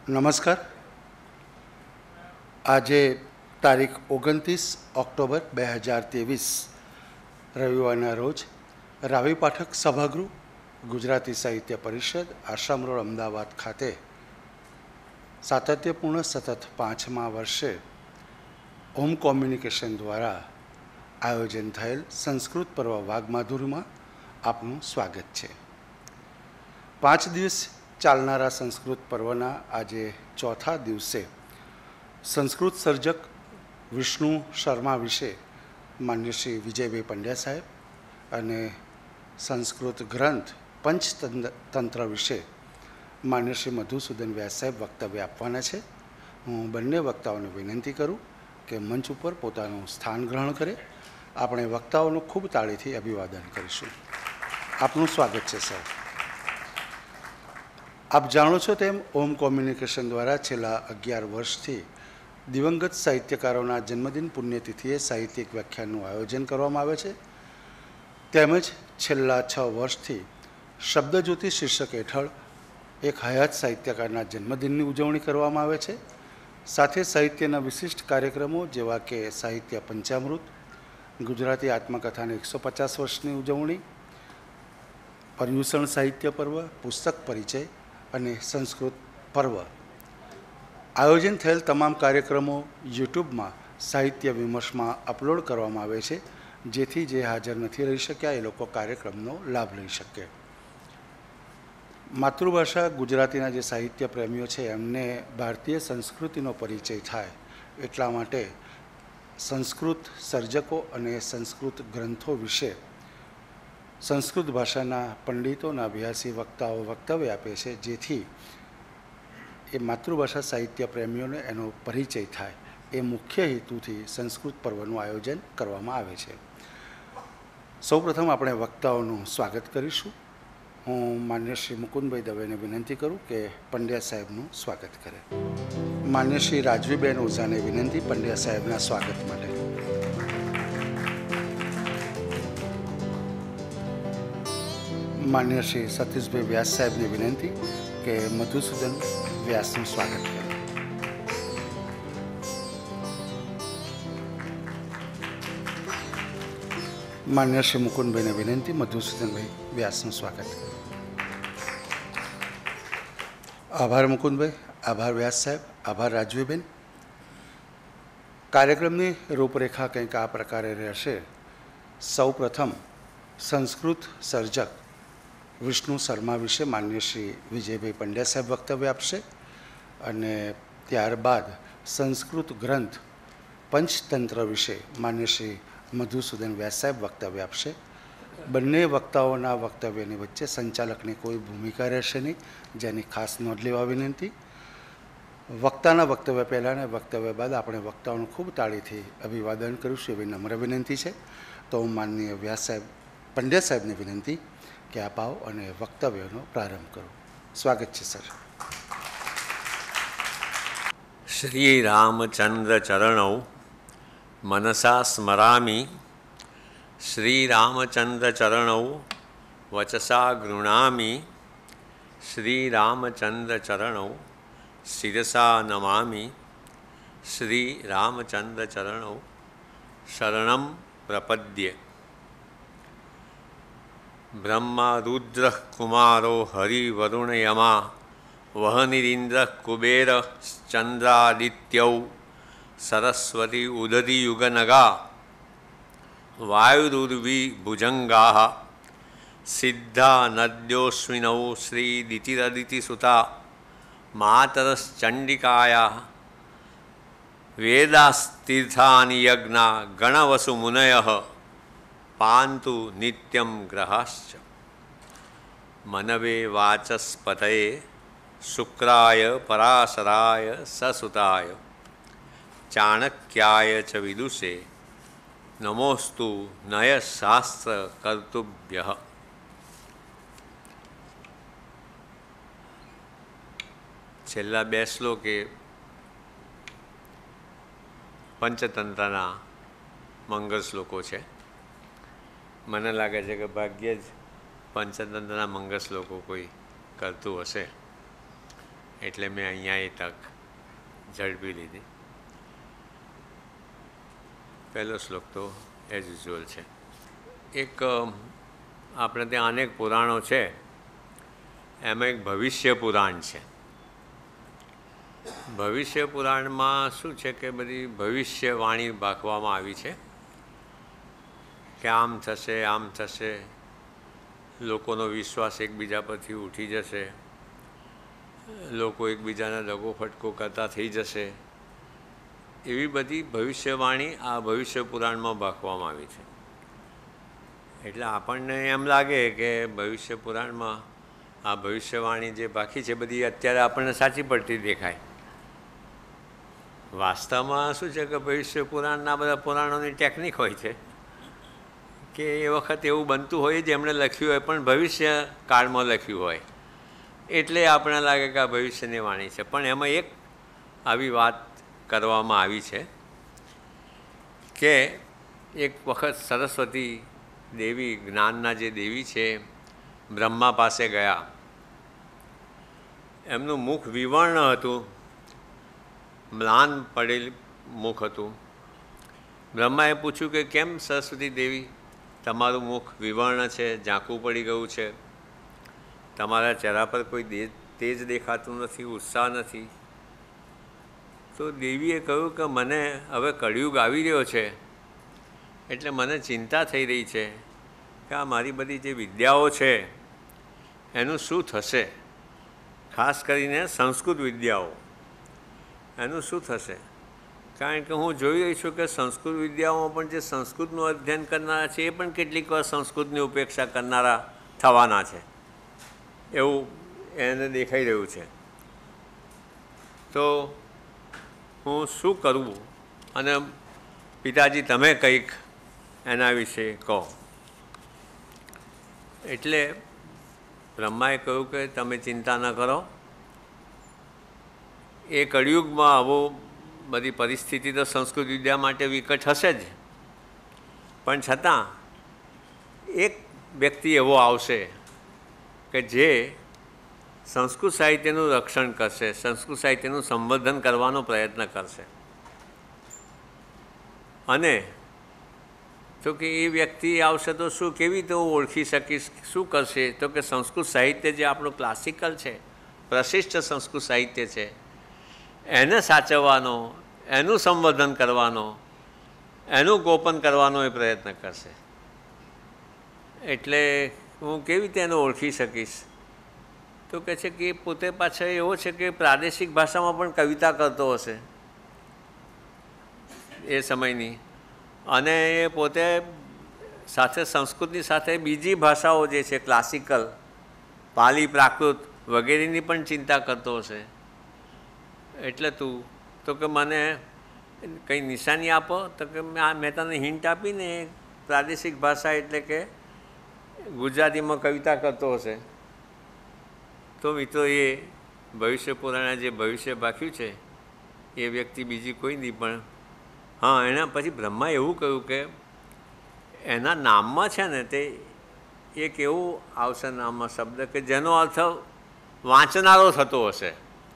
નમસ્કાર. આજે તારીખ 29 ઓક્ટોબર 2023 રવિવારના રોજ રાવી પાઠક સભાગૃહ ગુજરાતી સાહિત્ય પરિષદ આશ્રમ રોડ અમદાવાદ ખાતે સાતત્યપૂર્ણ સતત 5મા વર્ષે હોમ કોમ્યુનિકેશન દ્વારા આયોજન થયેલ સંસ્કૃત પર્વ વાઘમાધુરીમાં આપનું સ્વાગત છે. 5 દિવસ ચાલનારા સંસ્કૃત પર્વના આજે ચોથા દિવસે સંસ્કૃત સર્જક વિષ્ણુ શર્મા વિશે માન્ય શ્રી વિજયભાઈ પંડ્યા સાહેબ અને સંસ્કૃત ગ્રંથ પંચતંત્ર વિશે માન્ય શ્રી મધુસૂદન વ્યાસ સાહેબ વક્તવ્ય આપવાના છે. હું બંને વક્તાઓને વિનંતી કરું કે મંચ ઉપર પોતાનું સ્થાન ગ્રહણ કરે. આપણે વક્તાઓનું ખૂબ તાળીથી અભિવાદન કરીશું. આપનું સ્વાગત છે સર. આપ જાણો છો તેમ હોમ કોમ્યુનિકેશન દ્વારા છેલ્લા 11 વર્ષથી દિવંગત સાહિત્યકારોના જન્મદિન પુણ્યતિથિએ સાહિત્યિક વ્યાખ્યાનનું આયોજન કરવામાં આવે છે. તેમજ છેલ્લા 6 વર્ષથી શબ્દજ્યોતિ શીર્ષક હેઠળ એક હયાત સાહિત્યકારના જન્મદિનની ઉજવણી કરવામાં આવે છે. સાથે સાહિત્યના વિશિષ્ટ કાર્યક્રમો જેવા કે સાહિત્ય પંચામૃત, ગુજરાતી આત્મકથાની 150 વર્ષની ઉજવણી, પર્યુષણ સાહિત્ય પર્વ, પુસ્તક પરિચય અને સંસ્કૃત પર્વ. આયોજન થયેલ તમામ કાર્યક્રમો યુટ્યુબમાં સાહિત્ય વિમર્શમાં અપલોડ કરવામાં આવે છે, જેથી જે હાજર નથી રહી શક્યા એ લોકો કાર્યક્રમનો લાભ લઈ શકે. માતૃભાષા ગુજરાતીના જે સાહિત્ય પ્રેમીઓ છે એમને ભારતીય સંસ્કૃતિનો પરિચય થાય એટલા માટે સંસ્કૃત સર્જકો અને સંસ્કૃત ગ્રંથો વિશે સંસ્કૃત ભાષાના પંડિતોના અભ્યાસી વક્તાઓ વક્તવ્ય આપે છે, જેથી એ માતૃભાષા સાહિત્ય પ્રેમીઓને એનો પરિચય થાય. એ મુખ્ય હેતુથી સંસ્કૃત પર્વનું આયોજન કરવામાં આવે છે. સૌપ્રથમ આપણે વક્તાઓનું સ્વાગત કરીશું. હું માન્ય શ્રી મુકુંદભાઈ દવેને વિનંતી કરું કે પંડ્યા સાહેબનું સ્વાગત કરે. માન્ય શ્રી રાજવીબેન ઓઝાને વિનંતી પંડ્યા સાહેબના સ્વાગત માટે. માન્ય શ્રી સતીશભાઈ વ્યાસ સાહેબને વિનંતી કે મધુસૂદન વ્યાસનું સ્વાગત કરે. માન્ય શ્રી મુકુંદભાઈને વિનંતી મધુસૂદનભાઈ વ્યાસનું સ્વાગત કરે. આભાર મુકુંદભાઈ, આભાર વ્યાસ સાહેબ, આભાર રાજવીબેન. કાર્યક્રમની રૂપરેખા કંઈક આ પ્રકારે રહેશે. સૌ પ્રથમ સંસ્કૃત સર્જક વિષ્ણુ શર્મા વિશે માન્ય શ્રી વિજયભાઈ પંડ્યા સાહેબ વક્તવ્ય આપશે અને ત્યારબાદ સંસ્કૃત ગ્રંથ પંચતંત્ર વિશે માન્ય શ્રી મધુસૂદન વ્યાસ સાહેબ વક્તવ્ય આપશે. બંને વક્તાઓના વક્તવ્યની વચ્ચે સંચાલકની કોઈ ભૂમિકા રહેશે નહીં, જેની ખાસ નોંધ લેવા વિનંતી. વક્તાના વક્તવ્ય પહેલાં અને વક્તવ્ય બાદ આપણે વક્તાઓનું ખૂબ તાળીથી અભિવાદન કરીશું એવી નમ્ર વિનંતી છે. તો હું માનનીય વ્યાસ સાહેબ પંડ્યા સાહેબને વિનંતી કે આપ આવો અને વક્તવ્યનો પ્રારંભ કરો. સ્વાગત છે સર. શ્રી રામચંદ્ર ચરણૌ મનસા સ્મરામિ, શ્રી રામચંદ્ર ચરણૌ વચસા ગૃણામિ, શ્રી રામચંદ્ર ચરણૌ શિરસા નમામિ, શ્રી રામચંદ્ર ચરણૌ શરણમ પ્રપદ્યે. બ્રહ્મા રુદ્ર કુમારો હરિવરુણ યમા વહનિરીન્દ્ર કુબેર ચંદ્રાદિત્યૌ સરસ્વતી ઉદધિ યુગનગા વાયુરુર્વી ભુજંગા સિદ્ધા નદ્યોસ્વિનૌ શ્રી દિતિરદિતિસુતા માતરશ્ચંડિકાયા વેદાસ્તીર્થાની યજ્ઞા ગણવસુ મુનયઃ પાંતુ નિત્યમ ગ્રહાશ્ચ. મનવે વાચસ્પતયે શુક્રાય પરાશરાય સસુતાય ચાણક્યાય ચ વિદુષે નમોસ્તુ નયશાસ્ત્ર કર્તુભ્યઃ. છેલ્લા 2 શ્લોકે પંચતંત્રના મંગળ શ્લોકો છે. મને લાગે છે કે ભાગ્યે જ પંચતંત્રના મંગળ શ્લોકો કોઈ કરતું હશે. એટલે મેં અહીંયા એ તક ઝડપી લીધી. પહેલો શ્લોક તો એઝ યુઝ્યુઅલ છે. એક આપણે ત્યાં અનેક પુરાણો છે, એમાં એક ભવિષ્ય પુરાણ છે. ભવિષ્ય પુરાણમાં શું છે કે બધી ભવિષ્યવાણી બાંધવામાં આવી છે કે આમ થશે, આમ થશે, લોકોનો વિશ્વાસ એકબીજા પરથી ઉઠી જશે, લોકો એકબીજાના દગો ફટકો કરતા થઈ જશે. એવી બધી ભવિષ્યવાણી આ ભવિષ્ય પુરાણમાં બાંધવામાં આવી છે. એટલે આપણને એમ લાગે કે ભવિષ્ય પુરાણમાં આ ભવિષ્યવાણી જે બાકી છે બધી અત્યારે આપણને સાચી પડતી દેખાય. વાસ્તવમાં શું છે કે ભવિષ્ય પુરાણના બધા પુરાણોની ટેકનિક હોય છે કે એ વખત એવું બનતું હોય જેમણે લખ્યું હોય પણ ભવિષ્ય કાળમાં લખ્યું હોય એટલે આપણને લાગે કે આ ભવિષ્યની વાણી છે. પણ એમાં એક આવી વાત કરવામાં આવી છે કે એક વખત સરસ્વતી દેવી, જ્ઞાનના જે દેવી છે, બ્રહ્મા પાસે ગયા. એમનું મુખ વિવર્ણ હતું, મ્લાન પડેલ મુખ હતું. બ્રહ્માએ પૂછ્યું કે કેમ સરસ્વતી દેવી તમારું મુખ વિવર્ણ છે, ઝાંખું પડી ગયું છે, તમારા ચહેરા પર કોઈ તેજ દેખાતું નથી, ઉત્સાહ નથી. તો દેવીએ કહ્યું કે મને હવે કળિયુગ આવી રહ્યો છે એટલે મને ચિંતા થઈ રહી છે કે આ મારી બધી જે વિદ્યાઓ છે એનું શું થશે, ખાસ કરીને સંસ્કૃત વિદ્યાઓ, એનું શું થશે. કારણ કે હું જોઈ રહી છું કે સંસ્કૃત વિદ્યાઓમાં પણ જે સંસ્કૃતનું અધ્યયન કરનારા છે એ પણ કેટલીક વાર સંસ્કૃતની ઉપેક્ષા કરનારા થવાના છે એવું એને દેખાઈ રહ્યું છે. તો હું શું કરવું અને પિતાજી તમે કંઈક એના વિશે કહો. એટલે બ્રહ્માએ કહ્યું કે તમે ચિંતા ન કરો, એ કળિયુગમાં આવો બધી પરિસ્થિતિ તો સંસ્કૃત વિદ્યા માટે વિકટ હશે જ, પણ છતાં એક વ્યક્તિ એવો આવશે કે જે સંસ્કૃત સાહિત્યનું રક્ષણ કરશે, સંસ્કૃત સાહિત્યનું સંવર્ધન કરવાનો પ્રયત્ન કરશે. અને તો કે એ વ્યક્તિ આવશે તો શું, કેવી રીતે હું ઓળખી શકીશ, શું કરશે? તો કે સંસ્કૃત સાહિત્ય જે આપણું ક્લાસિકલ છે, પ્રશિષ્ટ સંસ્કૃત સાહિત્ય છે, એને સાચવવાનો, એનું સંવર્ધન કરવાનો, એનું ગોપન કરવાનો એ પ્રયત્ન કરશે. એટલે હું કેવી રીતે એને ઓળખી શકીશ? તો કહે છે કે પોતે પાછળ એવો છે કે પ્રાદેશિક ભાષામાં પણ કવિતા કરતો હશે એ સમયની, અને એ પોતે સાથે સંસ્કૃતની સાથે બીજી ભાષાઓ જે છે ક્લાસિકલ, પાલી, પ્રાકૃત વગેરેની પણ ચિંતા કરતો હશે. એટલે તું તો કે મને કંઈ નિશાની આપો. તો કે મેં તને હિન્ટ આપીને પ્રાદેશિક ભાષા એટલે કે ગુજરાતીમાં કવિતા કરતો હશે. તો મિત્રો એ ભવિષ્ય પુરાણે જે ભવિષ્ય બાક્યું છે એ વ્યક્તિ બીજી કોઈ નહીં, પણ હા એના પછી બ્રહ્માએ એવું કહ્યું કે એના નામમાં છે ને તે એક એવું આવશે નામમાં શબ્દ કે જેનો અર્થ વાંચનારો થતો હશે.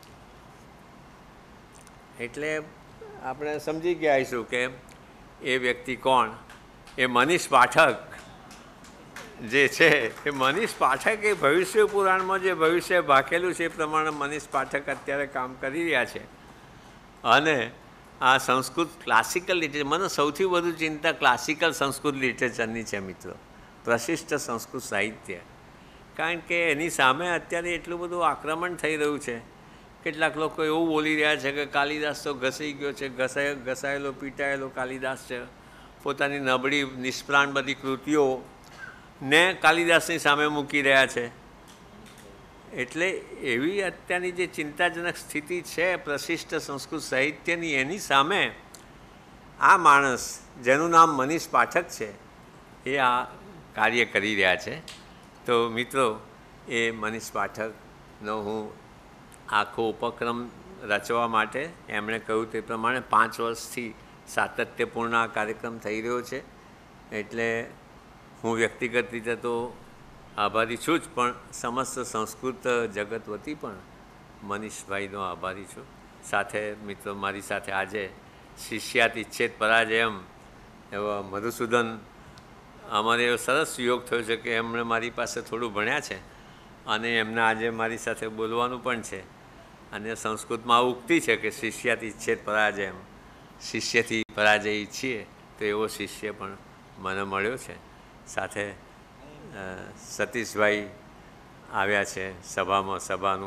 એટલે આપણે સમજી ગયા આવીશું કે એ વ્યક્તિ કોણ. એ મનીષ પાઠક જે છે એ મનીષ પાઠક એ ભવિષ્ય પુરાણમાં જે ભવિષ્ય ભાખેલું છે એ પ્રમાણે મનીષ પાઠક અત્યારે કામ કરી રહ્યા છે. અને આ સંસ્કૃત ક્લાસિકલ લિટરેચર, મને સૌથી વધુ ચિંતા ક્લાસિકલ સંસ્કૃત લિટરેચરની છે મિત્રો, પ્રશિષ્ટ સંસ્કૃત સાહિત્ય. કારણ કે એની સામે અત્યારે એટલું બધું આક્રમણ થઈ રહ્યું છે. કેટલાક લોકો એવું બોલી રહ્યા છે કે કાલિદાસ તો ઘસાઈ ગયો છે, ઘસાયેલો પીટાયેલો કાલિદાસ છે, પોતાની નબળી નિષ્પ્રાણ બધી કૃતિઓ ને કાલિદાસની સામે મૂકી રહ્યા છે. એટલે એવી અત્યારની જે ચિંતાજનક સ્થિતિ છે પ્રશિષ્ટ સંસ્કૃત સાહિત્યની, એની સામે આ માણસ જેનું નામ મનીષ પાઠક છે એ આ કાર્ય કરી રહ્યા છે. તો મિત્રો એ મનીષ પાઠકનો હું આખો ઉપક્રમ રચવા માટે એમણે કહ્યું તે પ્રમાણે 5 વર્ષથી સાતત્યપૂર્ણ આ કાર્યક્રમ થઈ રહ્યો છે. એટલે હું વ્યક્તિગત રીતે તો આભારી છું જ, પણ સમસ્ત સંસ્કૃત જગત વતી પણ મનીષભાઈનો આભારી છું. સાથે મિત્રો મારી સાથે આજે શિષ્યાત ઇચ્છેત પરાજયમ એવા મધુસૂદન, અમારે એવો સરસ યોગ થયો છે કે એમણે મારી પાસે થોડું ભણ્યા છે અને એમને આજે મારી સાથે બોલવાનું પણ છે. અને સંસ્કૃતમાં ઉક્તિ છે કે શિષ્યાત ઇચ્છેત પરાજયમ, શિષ્યથી પરાજય ઈચ્છીએ તો એવો શિષ્ય પણ મને મળ્યો છે. સાથે સતીશભાઈ આવ્યા છે સભામાં.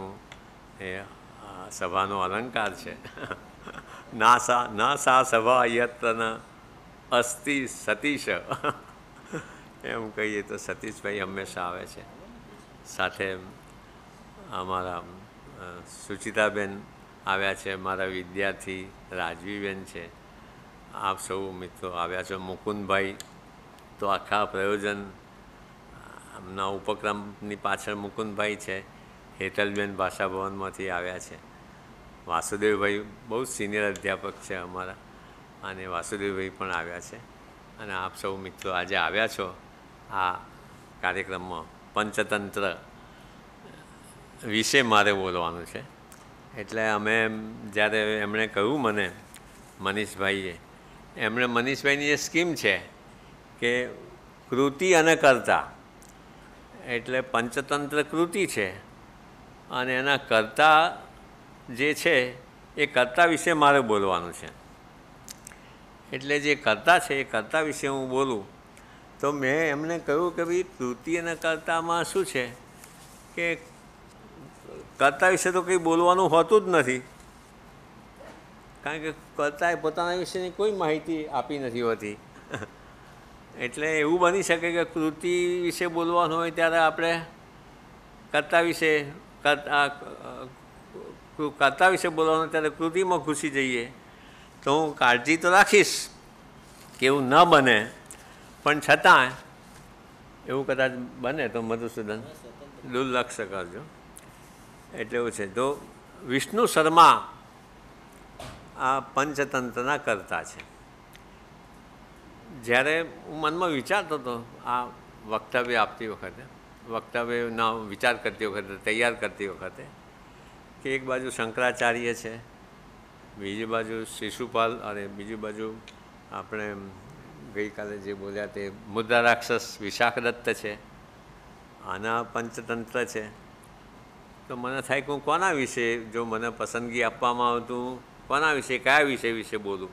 સભાનો અલંકાર છે ન સા સભા યત્ર અસ્તિ સતીશ એમ કહીએ તો સતીશભાઈ હંમેશા આવે છે. સાથે અમારા સુચિતાબેન આવ્યા છે, મારા વિદ્યાર્થી રાજવીબેન છે. આપ સૌ મિત્રો આવ્યા છો. મુકુંદભાઈ તો આખા પ્રયોજન આમના ઉપક્રમની પાછળ મુકુંદભાઈ છે. હેતલબેન ભાષા ભવનમાંથી આવ્યા છે. વાસુદેવભાઈ બહુ સિનિયર અધ્યાપક છે અમારા, અને વાસુદેવભાઈ પણ આવ્યા છે. અને આપ સૌ મિત્રો આજે આવ્યા છો આ કાર્યક્રમમાં. પંચતંત્ર વિશે મારે બોલવાનું છે. એટલે અમે જ્યારે એમણે કહ્યું મને, મનીષભાઈની જે સ્કીમ છે કે કૃતિ અને કર્તા, એટલે પંચતંત્ર કૃતિ છે અને એના કર્તા જે છે એ કર્તા વિશે મારે બોલવાનું છે. એટલે જે કર્તા છે એ કર્તા વિશે હું બોલું તો મેં એમને કહ્યું કે ભાઈ કૃતિ અને કર્તામાં શું છે કે કર્તા વિશે તો કંઈ બોલવાનું હોતું જ નથી, કારણ કે કર્તાએ પોતાના વિશેની કોઈ માહિતી આપી નથી હોતી. એટલે એવું બની શકે કે કૃતિ વિશે બોલવાનું હોય ત્યારે આપણે કર્તા વિશે બોલવાનું ત્યારે કૃતિમાં ઘૂસી જઈએ. તો હું કાળજી તો રાખીશ કે એવું ન બને, પણ છતાં એવું કદાચ બને તો મધુસૂદન દુર્લક્ષ કરજો. એટલે એવું છે. તો વિષ્ણુ શર્મા આ પંચતંત્રના કર્તા છે. જ્યારે હું મનમાં વિચારતો હતો આ વક્તવ્ય આપતી વખતે, વક્તવ્યના વિચાર કરતી વખતે, તૈયાર કરતી વખતે, કે એક બાજુ શંકરાચાર્ય છે, બીજી બાજુ શિશુપાલ, અને બીજી બાજુ આપણે ગઈકાલે જે બોલ્યા તે મુદ્રા રાક્ષસ વિશાખદત્ત છે, આના પંચતંત્ર છે. તો મને થાય કે હું કોના વિશે, જો મને પસંદગી આપવામાં આવતું, કોના વિશે, કયા વિશે બોલું.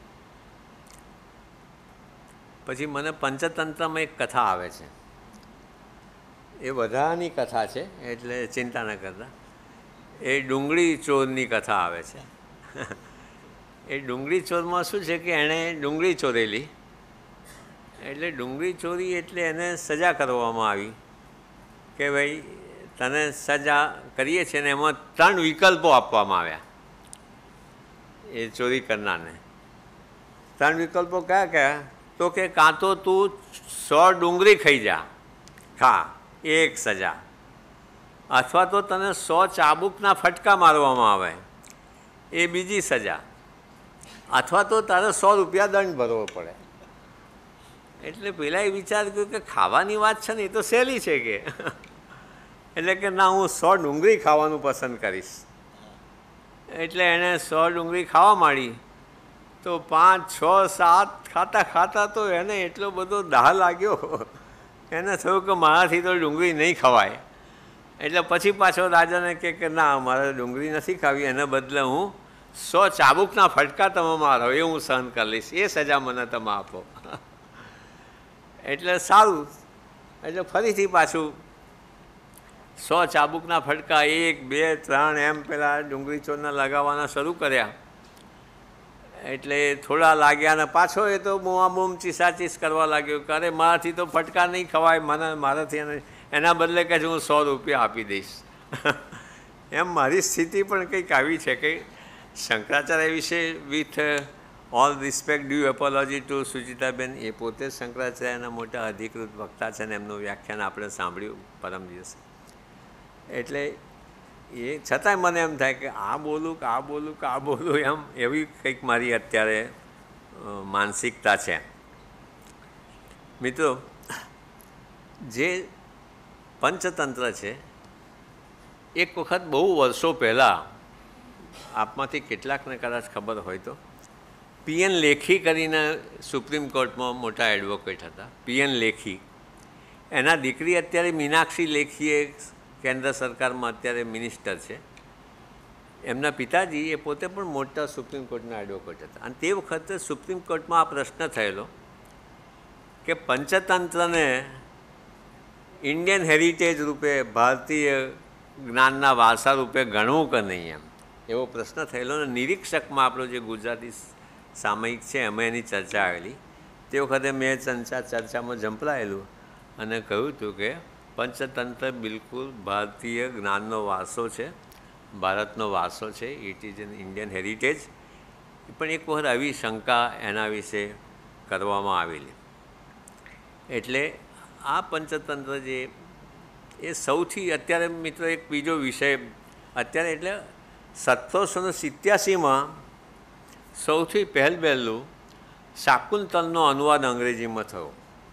પછી મને પંચતંત્રમાં એક કથા આવે છે, એ બધાની કથા છે એટલે ચિંતા ન કરતા. એ ડુંગળી ચોરની કથા આવે છે. એ ડુંગળી ચોરમાં શું છે કે એણે ડુંગળી ચોરેલી, એટલે ડુંગળી ચોરી એટલે એને સજા કરવામાં આવી કે ભાઈ તને સજા કરીએ છીએ, ને એમાં 3 વિકલ્પો આપવામાં આવ્યા એ ચોરી કરનારને. 3 વિકલ્પો કયા? તો કે કાં તો તું 100 ડુંગળી ખાઈ જા, ખા, એક સજા, અથવા તો તને 100 ચાબુકના ફટકા મારવામાં આવે, એ બીજી સજા, અથવા તો તારે 100 રૂપિયા દંડ ભરવો પડે. એટલે પેલા એ વિચાર કર્યો કે ખાવાની વાત છે ને એ તો સહેલી છે કે એટલે કે ના, હું 100 ડુંગળી ખાવાનું પસંદ કરીશ. એટલે એણે 100 ડુંગળી ખાવા માંડી. તો 5, 6, 7 ખાતા તો એને એટલો બધો દાહ લાગ્યો, એને થયું કે મારાથી તો ડુંગળી નહીં ખવાય. એટલે પછી પાછો રાજાને કે ના, મારે ડુંગળી નથી ખાવી, એને બદલે હું 100 ચાબુકના ફટકા તમે મારો એ હું સહન કરી લઈશ, એ સજા મને તમે આપો. એટલે સારું. એટલે ફરીથી પાછું 100 ચાબુકના ફટકા 1, 2, 3 એમ પેલા ડુંગળી ચોરના લગાવવાના શરૂ કર્યા. એટલે થોડા લાગ્યા ને પાછો એ તો બૂમ ચીસાચીસ કરવા લાગ્યો કે અરે મારાથી તો ફટકા નહીં ખવાય, મારાથી એના બદલે કહે છે હું 100 રૂપિયા આપી દઈશ. એમ મારી સ્થિતિ પણ કંઈક આવી છે કે શંકરાચાર્ય વિશે, with all respect, due apology to Suchitaben, એ પોતે શંકરાચાર્યના મોટા અધિકૃત વક્તા છે ને એમનું વ્યાખ્યાન આપણે સાંભળ્યું પરમ દિવસે. એટલે એ છતાંય મને એમ થાય કે આ બોલું એમ, એવી કંઈક મારી અત્યારે માનસિકતા છે. મિત્રો, જે પંચતંત્ર છે એક વખત બહુ વર્ષો પહેલાં, આપમાંથી કેટલાકને કદાચ ખબર હોય તો, પીએન લેખી કરીને સુપ્રીમ કોર્ટમાં મોટા એડવોકેટ હતા. પીએન લેખી, એના દીકરી અત્યારે મીનાક્ષી લેખીએ કેન્દ્ર સરકારમાં અત્યારે મિનિસ્ટર છે. એમના પિતાજી એ પોતે પણ મોટા સુપ્રીમ કોર્ટના એડવોકેટ હતા. અને તે વખતે સુપ્રીમ કોર્ટમાં આ પ્રશ્ન થયેલો કે પંચતંત્રને ઇન્ડિયન હેરિટેજ રૂપે, ભારતીય જ્ઞાનના વારસા રૂપે ગણવું કે નહીં, એમ એવો પ્રશ્ન થયેલો. અને નિરીક્ષકમાં આપણો જે ગુજરાતી સામયિક છે એમાં એની ચર્ચા આવેલી. તે વખતે મેં ચર્ચામાં ઝંપલાયેલું અને કહ્યું હતું કે પંચતંત્ર બિલકુલ ભારતીય જ્ઞાનનો વારસો છે, ભારતનો વારસો છે, it is an Indian heritage. પણ એક વખત આવી શંકા એના વિશે કરવામાં આવેલી. એટલે આ પંચતંત્ર જે એ સૌથી અત્યારે મિત્રો એક બીજો વિષય અત્યારે એટલે 1787માં સૌથી પહેલું શાકુંતલનો અનુવાદ અંગ્રેજીમાં થયો.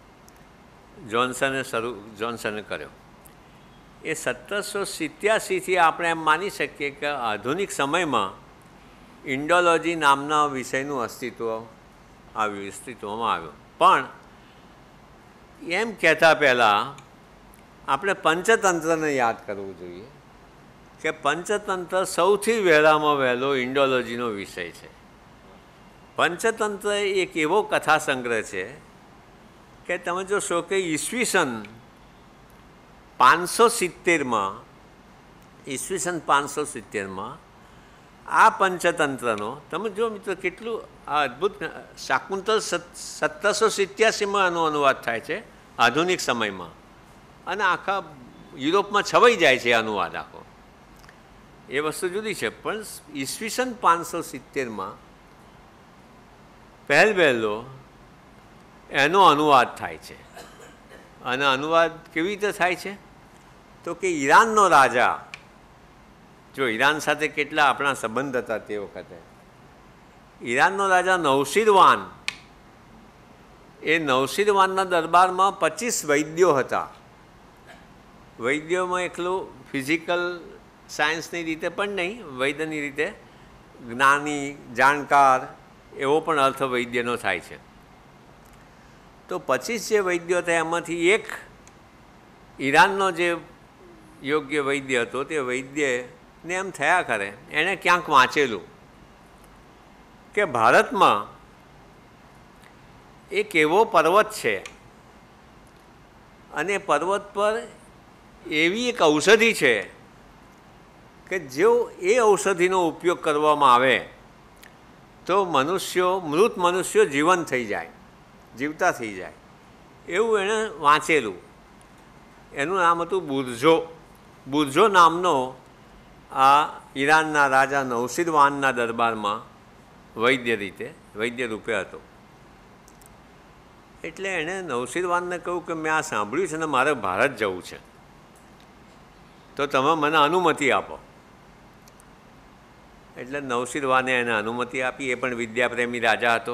જોન્સને કર્યો. એ 1787થી આપણે એમ માની શકીએ કે આધુનિક સમયમાં ઇન્ડોલોજી નામના વિષયનું અસ્તિત્વમાં આવ્યું. પણ એમ કહેતા પહેલાં આપણે પંચતંત્રને યાદ કરવું જોઈએ કે પંચતંત્ર સૌથી વહેલામાં વહેલો ઇન્ડોલોજીનો વિષય છે. પંચતંત્ર એક એવો કથા સંગ્રહ છે કે તમે જોશો કે ઈસવીસન 570માં આ પંચતંત્રનો તમે જો મિત્રો કેટલું આ અદ્ભુત શાકુંતલ 1787માં આનો અનુવાદ થાય છે આધુનિક સમયમાં, અને આખા યુરોપમાં છવાઈ જાય છે અનુવાદ આખો. એ વસ્તુ જુદી છે. પણ ઈસવીસન 570માં પહેલો એનો અનુવાદ થાય છે. અને અનુવાદ કેવી રીતે થાય છે તો કે ઈરાનનો રાજા, જો ઈરાન સાથે કેટલા આપણા સંબંધ હતા તે વખતે, ઈરાનનો રાજા નૌશીરવાન, એ નૌશીરવાનના દરબારમાં 25 વૈદ્યો હતા. વૈદ્યોમાં એકલું ફિઝિકલ સાયન્સની રીતે પણ નહીં, વૈદ્યની રીતે જ્ઞાની, જાણકાર એવો પણ અર્થ વૈદ્યનો થાય છે. તો 25 જે વૈદ્યો હતા એમાંથી એક ઈરાનનો જે યોગ્ય વૈદ્ય હતો, તે વૈદ્યને એમ થયા કરે, એણે ક્યાંક વાંચેલું કે ભારતમાં એક એવો પર્વત છે અને પર્વત પર એવી એક ઔષધિ છે કે જો એ ઔષધિનો ઉપયોગ કરવામાં આવે તો મૃત મનુષ્યો જીવંત થઈ જાય, જીવતા થઈ જાય, એવું એણે વાંચેલું. એનું નામ હતું બુરઝો. બુરઝો નામનો આ ઈરાનના રાજા નૌશીરવાનના દરબારમાં વૈદ્ય રૂપે હતો. એટલે એણે નૌશીરવાનને કહ્યું કે મેં આ સાંભળ્યું છે ને મારે ભારત જવું છે, તો તમે મને અનુમતિ આપો. એટલે નૌશીરવાને એને અનુમતિ આપી. એ પણ વિદ્યાપ્રેમી રાજા હતો.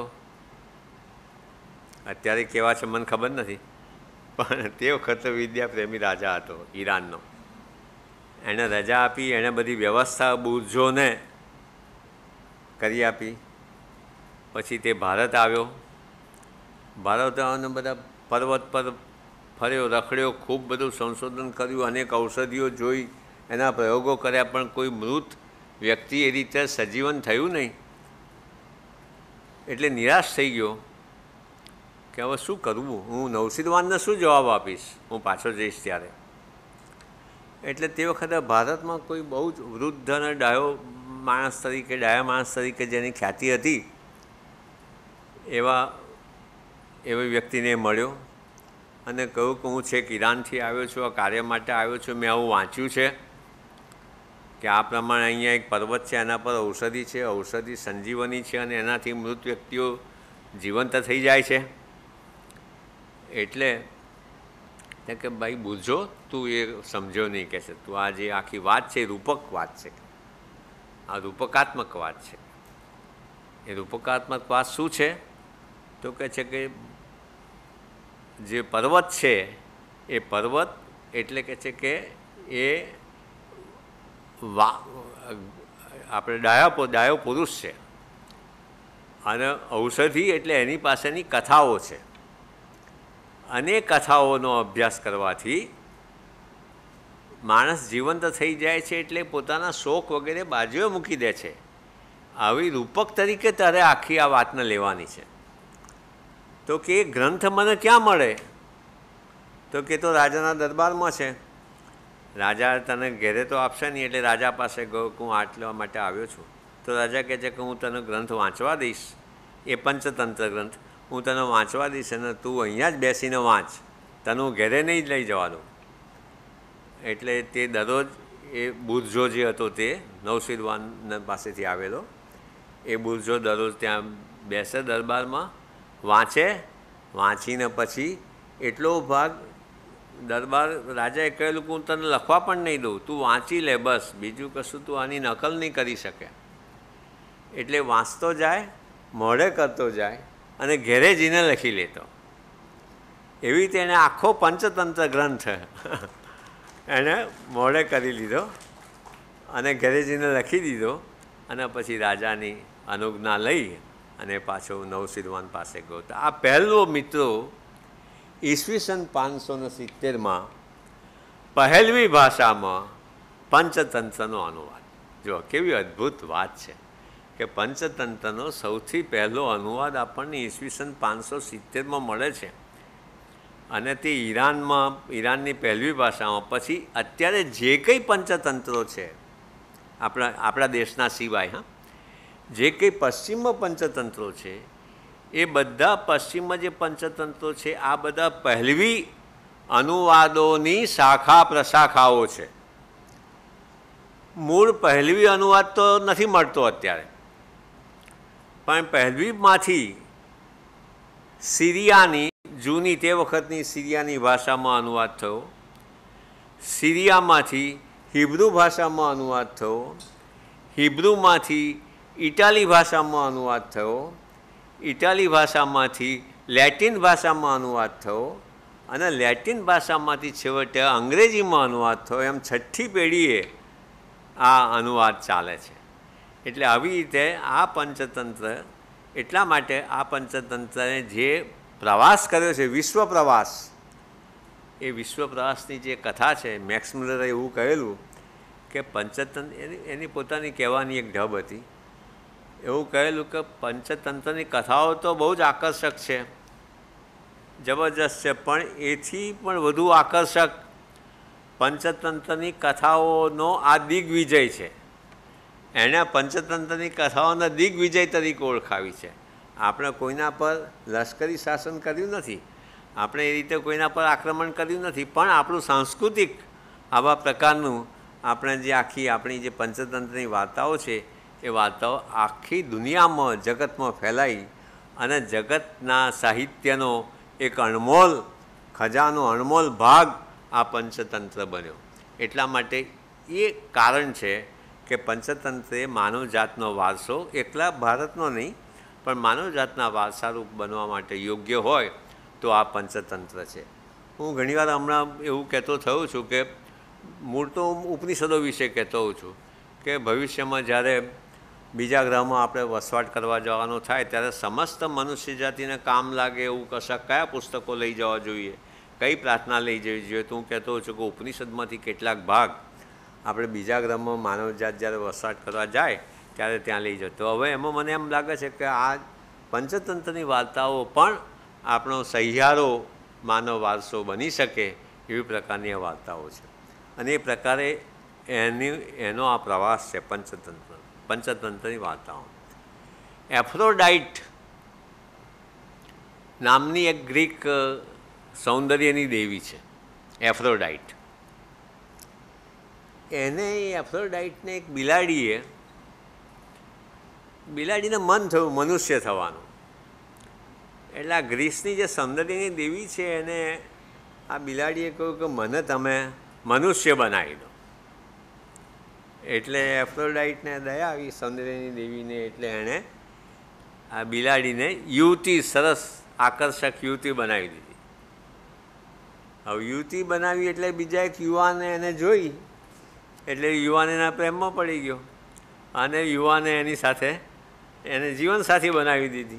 અત્યારે કેવા છે મને ખબર નથી, પણ તે વખતે વિદ્યાપ્રેમી રાજા હતો ઈરાનનો. એણે રજા આપી, એણે બધી વ્યવસ્થા બુરઝોને કરી આપી. પછી તે ભારત આવ્યો. ભારત આવવાને બધા પર્વત પર ફર્યો, રખડ્યો, ખૂબ બધું સંશોધન કર્યું, અનેક ઔષધિઓ જોઈ, એના પ્રયોગો કર્યા, પણ કોઈ મૃત વ્યક્તિ એ રીતે સજીવન થયું નહીં. એટલે નિરાશ થઈ ગયો કે હવે શું કરવું, હું નૌશીરવાનને શું જવાબ આપીશ, હું પાછો જઈશ ત્યારે. એટલે તે વખતે ભારતમાં કોઈ બહુ જ વૃદ્ધ અને ડાયા માણસ તરીકે જેની ખ્યાતિ હતી એવી વ્યક્તિને મળ્યો અને કહ્યું કે હું છેક ઈરાનથી આવ્યો છું, આ કાર્ય માટે આવ્યો છું, મેં આવું વાંચ્યું છે કે આ પ્રમાણે અહીંયા એક પર્વત છે, એના પર ઔષધિ છે, ઔષધિ સંજીવની છે અને એનાથી મૃત વ્યક્તિઓ જીવંત થઈ જાય છે. એટલે કે ભાઈ બુરઝો, તું એ સમજ્યો નહીં, કહે છે તું આ જે આખી વાત છે એ રૂપક વાત છે, આ રૂપકાત્મક વાત છે. એ રૂપકાત્મક વાત શું છે તો કહે છે કે જે પર્વત છે એ પર્વત એટલે કે છે કે એ આપણે ડાયો પુરુષ છે અને ઔષધિ એટલે એની પાસેની કથાઓ છે. અને કથાઓનો અભ્યાસ કરવાથી માણસ જીવંત થઈ જાય છે, એટલે પોતાના શોખ વગેરે બાજુએ મૂકી દે છે. આવી રૂપક તરીકે તારે આખી આ વાતને લેવાની છે. તો કે એ ગ્રંથ મને ક્યાં મળે? તો કે તો રાજાના દરબારમાં છે. રાજા તને ઘેરે તો આપશે નહીં, એટલે રાજા પાસે ગયો કે હું આટલા માટે આવ્યો છું. તો રાજા કહે છે કે હું તને ગ્રંથ વાંચવા દઈશ, એ પંચતંત્ર ગ્રંથ હું તને વાંચવા દઈશ અને તું અહીંયા જ બેસીને વાંચ, તને હું ઘેરે નહીં જ લઈ જવા દઉં. એટલે તે દરરોજ એ બુરજો જે હતો તે નવશીરવાન પાસેથી આવેલો, એ બુરજો દરરોજ ત્યાં બેસે દરબારમાં, વાંચીને પછી એટલો ભાગ દરબાર રાજાએ કહેલું કે હું તને લખવા પણ નહીં દઉં, તું વાંચી લે બસ, બીજું કશું તું આની નકલ નહીં કરી શકે. એટલે વાંચતો જાય, મોઢે કરતો જાય અને ઘેરે જઈને લખી લેતો. એવી રીતે એણે આખો પંચતંત્ર ગ્રંથ એણે મોઢે કરી લીધો અને ઘેરે જઈને લખી દીધો. અને પછી રાજાની અનુજ્ઞા લઈ અને પાછો નવશીરવાન પાસે ગયો. તો આ પહેલો મિત્રો ઈસવીસન 570માં પહેલવી ભાષામાં પંચતંત્રનો અનુવાદ. જો કેવી અદ્ભુત વાત છે કે પંચતંત્રનો સૌથી પહેલો અનુવાદ આપણને ઈસવીસન 570માં મળે છે. અને તે ઈરાનની પહેલવી ભાષામાં. પછી અત્યારે જે કંઈ પંચતંત્રો છે આપણા દેશના સિવાય, જે કંઈ પશ્ચિમમાં પંચતંત્રો છે, એ બધા પશ્ચિમમાં જે પંચતંત્રો છે આ બધા પહેલવી અનુવાદોની શાખા પ્રશાખાઓ છે. મૂળ પહેલવી અનુવાદ તો નથી મળતો અત્યારે, પણ પહેલવીમાંથી સિરિયાની જૂની તે વખતની સિરિયાની ભાષામાં અનુવાદ થયો, સિરિયામાંથી હિબ્રુ ભાષામાં અનુવાદ થયો, હિબ્રુમાંથી ઇટાલી ભાષામાં અનુવાદ થયો, ઇટાલી ભાષામાંથી લેટિન ભાષામાં અનુવાદ થયો અને લેટિન ભાષામાંથી છેવટે અંગ્રેજીમાં અનુવાદ થયો. એમ છઠ્ઠી પેઢીએ આ અનુવાદ ચાલે છે. એટલે આવી રીતે આ પંચતંત્ર, એટલા માટે આ પંચતંત્રને જે પ્રવાસ કર્યો છે, વિશ્વ પ્રવાસ, એ વિશ્વ પ્રવાસની જે કથા છે, મેક્સ મુલરે એવું કહેલું કે પંચતંત્ર એની પોતાની કહેવાની એક ઢબ હતી. એવું કહેલું કે પંચતંત્રની કથાઓ તો બહુ જ આકર્ષક છે, જબરજસ્ત છે, પણ એથી પણ વધુ આકર્ષક પંચતંત્રની કથાઓનો આ દિગ્વિજય છે. એણે પંચતંત્રની કથાઓના દિગ્વિજય તરીકે ઓળખાવી છે. આપણે કોઈના પર લશ્કરી શાસન કર્યું નથી, આપણે એ રીતે કોઈના પર આક્રમણ કર્યું નથી, પણ આપણું સાંસ્કૃતિક આવા પ્રકારનું આપણે જે આપણી જે પંચતંત્રની વાર્તાઓ છે, એ વાર્તાઓ આખી દુનિયામાં, જગતમાં ફેલાઈ અને જગતના સાહિત્યનો એક અણમોલ ખજાનો, અણમોલ ભાગ આ પંચતંત્ર બન્યો. એટલા માટે એ કારણ છે કે પંચતંત્રે માનવજાતનો વારસો, એકલા ભારતનો નહીં પણ માનવજાતના વારસારૂપ બનવા માટે યોગ્ય હોય તો આ પંચતંત્ર છે. હું ઘણીવાર હમણાં એવું કહેતો થયો છું કે મૂળ તો ઉપનિષદો વિશે કહેતો હોઉં છું કે ભવિષ્યમાં જ્યારે બીજા ગ્રહમાં આપણે વસવાટ કરવા જવાનો થાય ત્યારે સમસ્ત મનુષ્ય જાતિને કામ લાગે એવું કયા પુસ્તકો લઈ જવા જોઈએ, કઈ પ્રાર્થના લઈ જવી જોઈએ. તો હું કહેતો હોઉં છું કે ઉપનિષદમાંથી કેટલાક ભાગ આપણે બીજા ગ્રહમાં માનવજાત જ્યારે વસવાટ કરવા જાય ત્યારે ત્યાં લઈ જતો. હવે એમાં મને એમ લાગે છે કે આ પંચતંત્રની વાર્તાઓ પણ આપણો સહિયારો માનવ વારસો બની શકે એવી પ્રકારની આ વાર્તાઓ છે. અને એ પ્રકારે એનો આ પ્રવાસ છે પંચતંત્રની વાર્તાઓ. એફ્રોડાઇટ નામની એક ગ્રીક સૌંદર્યની દેવી છે, એફ્રોડાઇટ. એફ્રોડાઇટને એક બિલાડીને મન થયું મનુષ્ય થવાનું. એટલે આ ગ્રીસની જે સૌંદર્યની દેવી છે એને આ બિલાડીએ કહ્યું કે મને તમે મનુષ્ય બનાવી દો. એટલે એફ્રોડાઇટને દયા આવી સૌંદર્યની દેવીને, એટલે એણે આ બિલાડીને યુવતી, સરસ આકર્ષક યુવતી બનાવી દીધી. હવે યુવતી બનાવી એટલે બીજા એક યુવાને એને જોઈ એટલે યુવાન એના પ્રેમમાં પડી ગયો અને યુવાને એની સાથે એને જીવનસાથી બનાવી દીધી.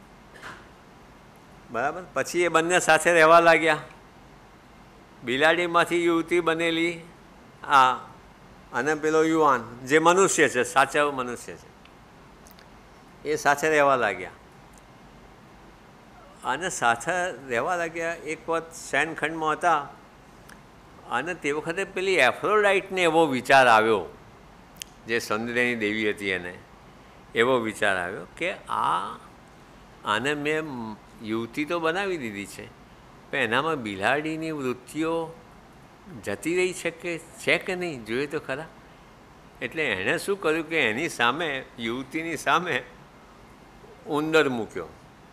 બરાબર. પછી એ બંને સાથે રહેવા લાગ્યા. બિલાડીમાંથી યુવતી બનેલી અને પેલો યુવાન જે મનુષ્ય છે, સાચા મનુષ્ય છે, એ સાથે રહેવા લાગ્યા. અને સાથે રહેવા લાગ્યા. એક વખત શયનખંડમાં હતા અને તે વખતે પેલી એફ્રોડાઇટને એવો વિચાર આવ્યો, જે સૌંદર્યની દેવી હતી, એને એવો વિચાર આવ્યો કે આને મેં યુવતી તો બનાવી દીધી છે, પણ એનામાં બિલાડીની વૃત્તિઓ જતી રહી છે કે નહીં, જોઈએ તો ખરા. એટલે એણે શું કર્યું કે એની સામે, યુવતીની સામે ઉંદર મૂક્યો.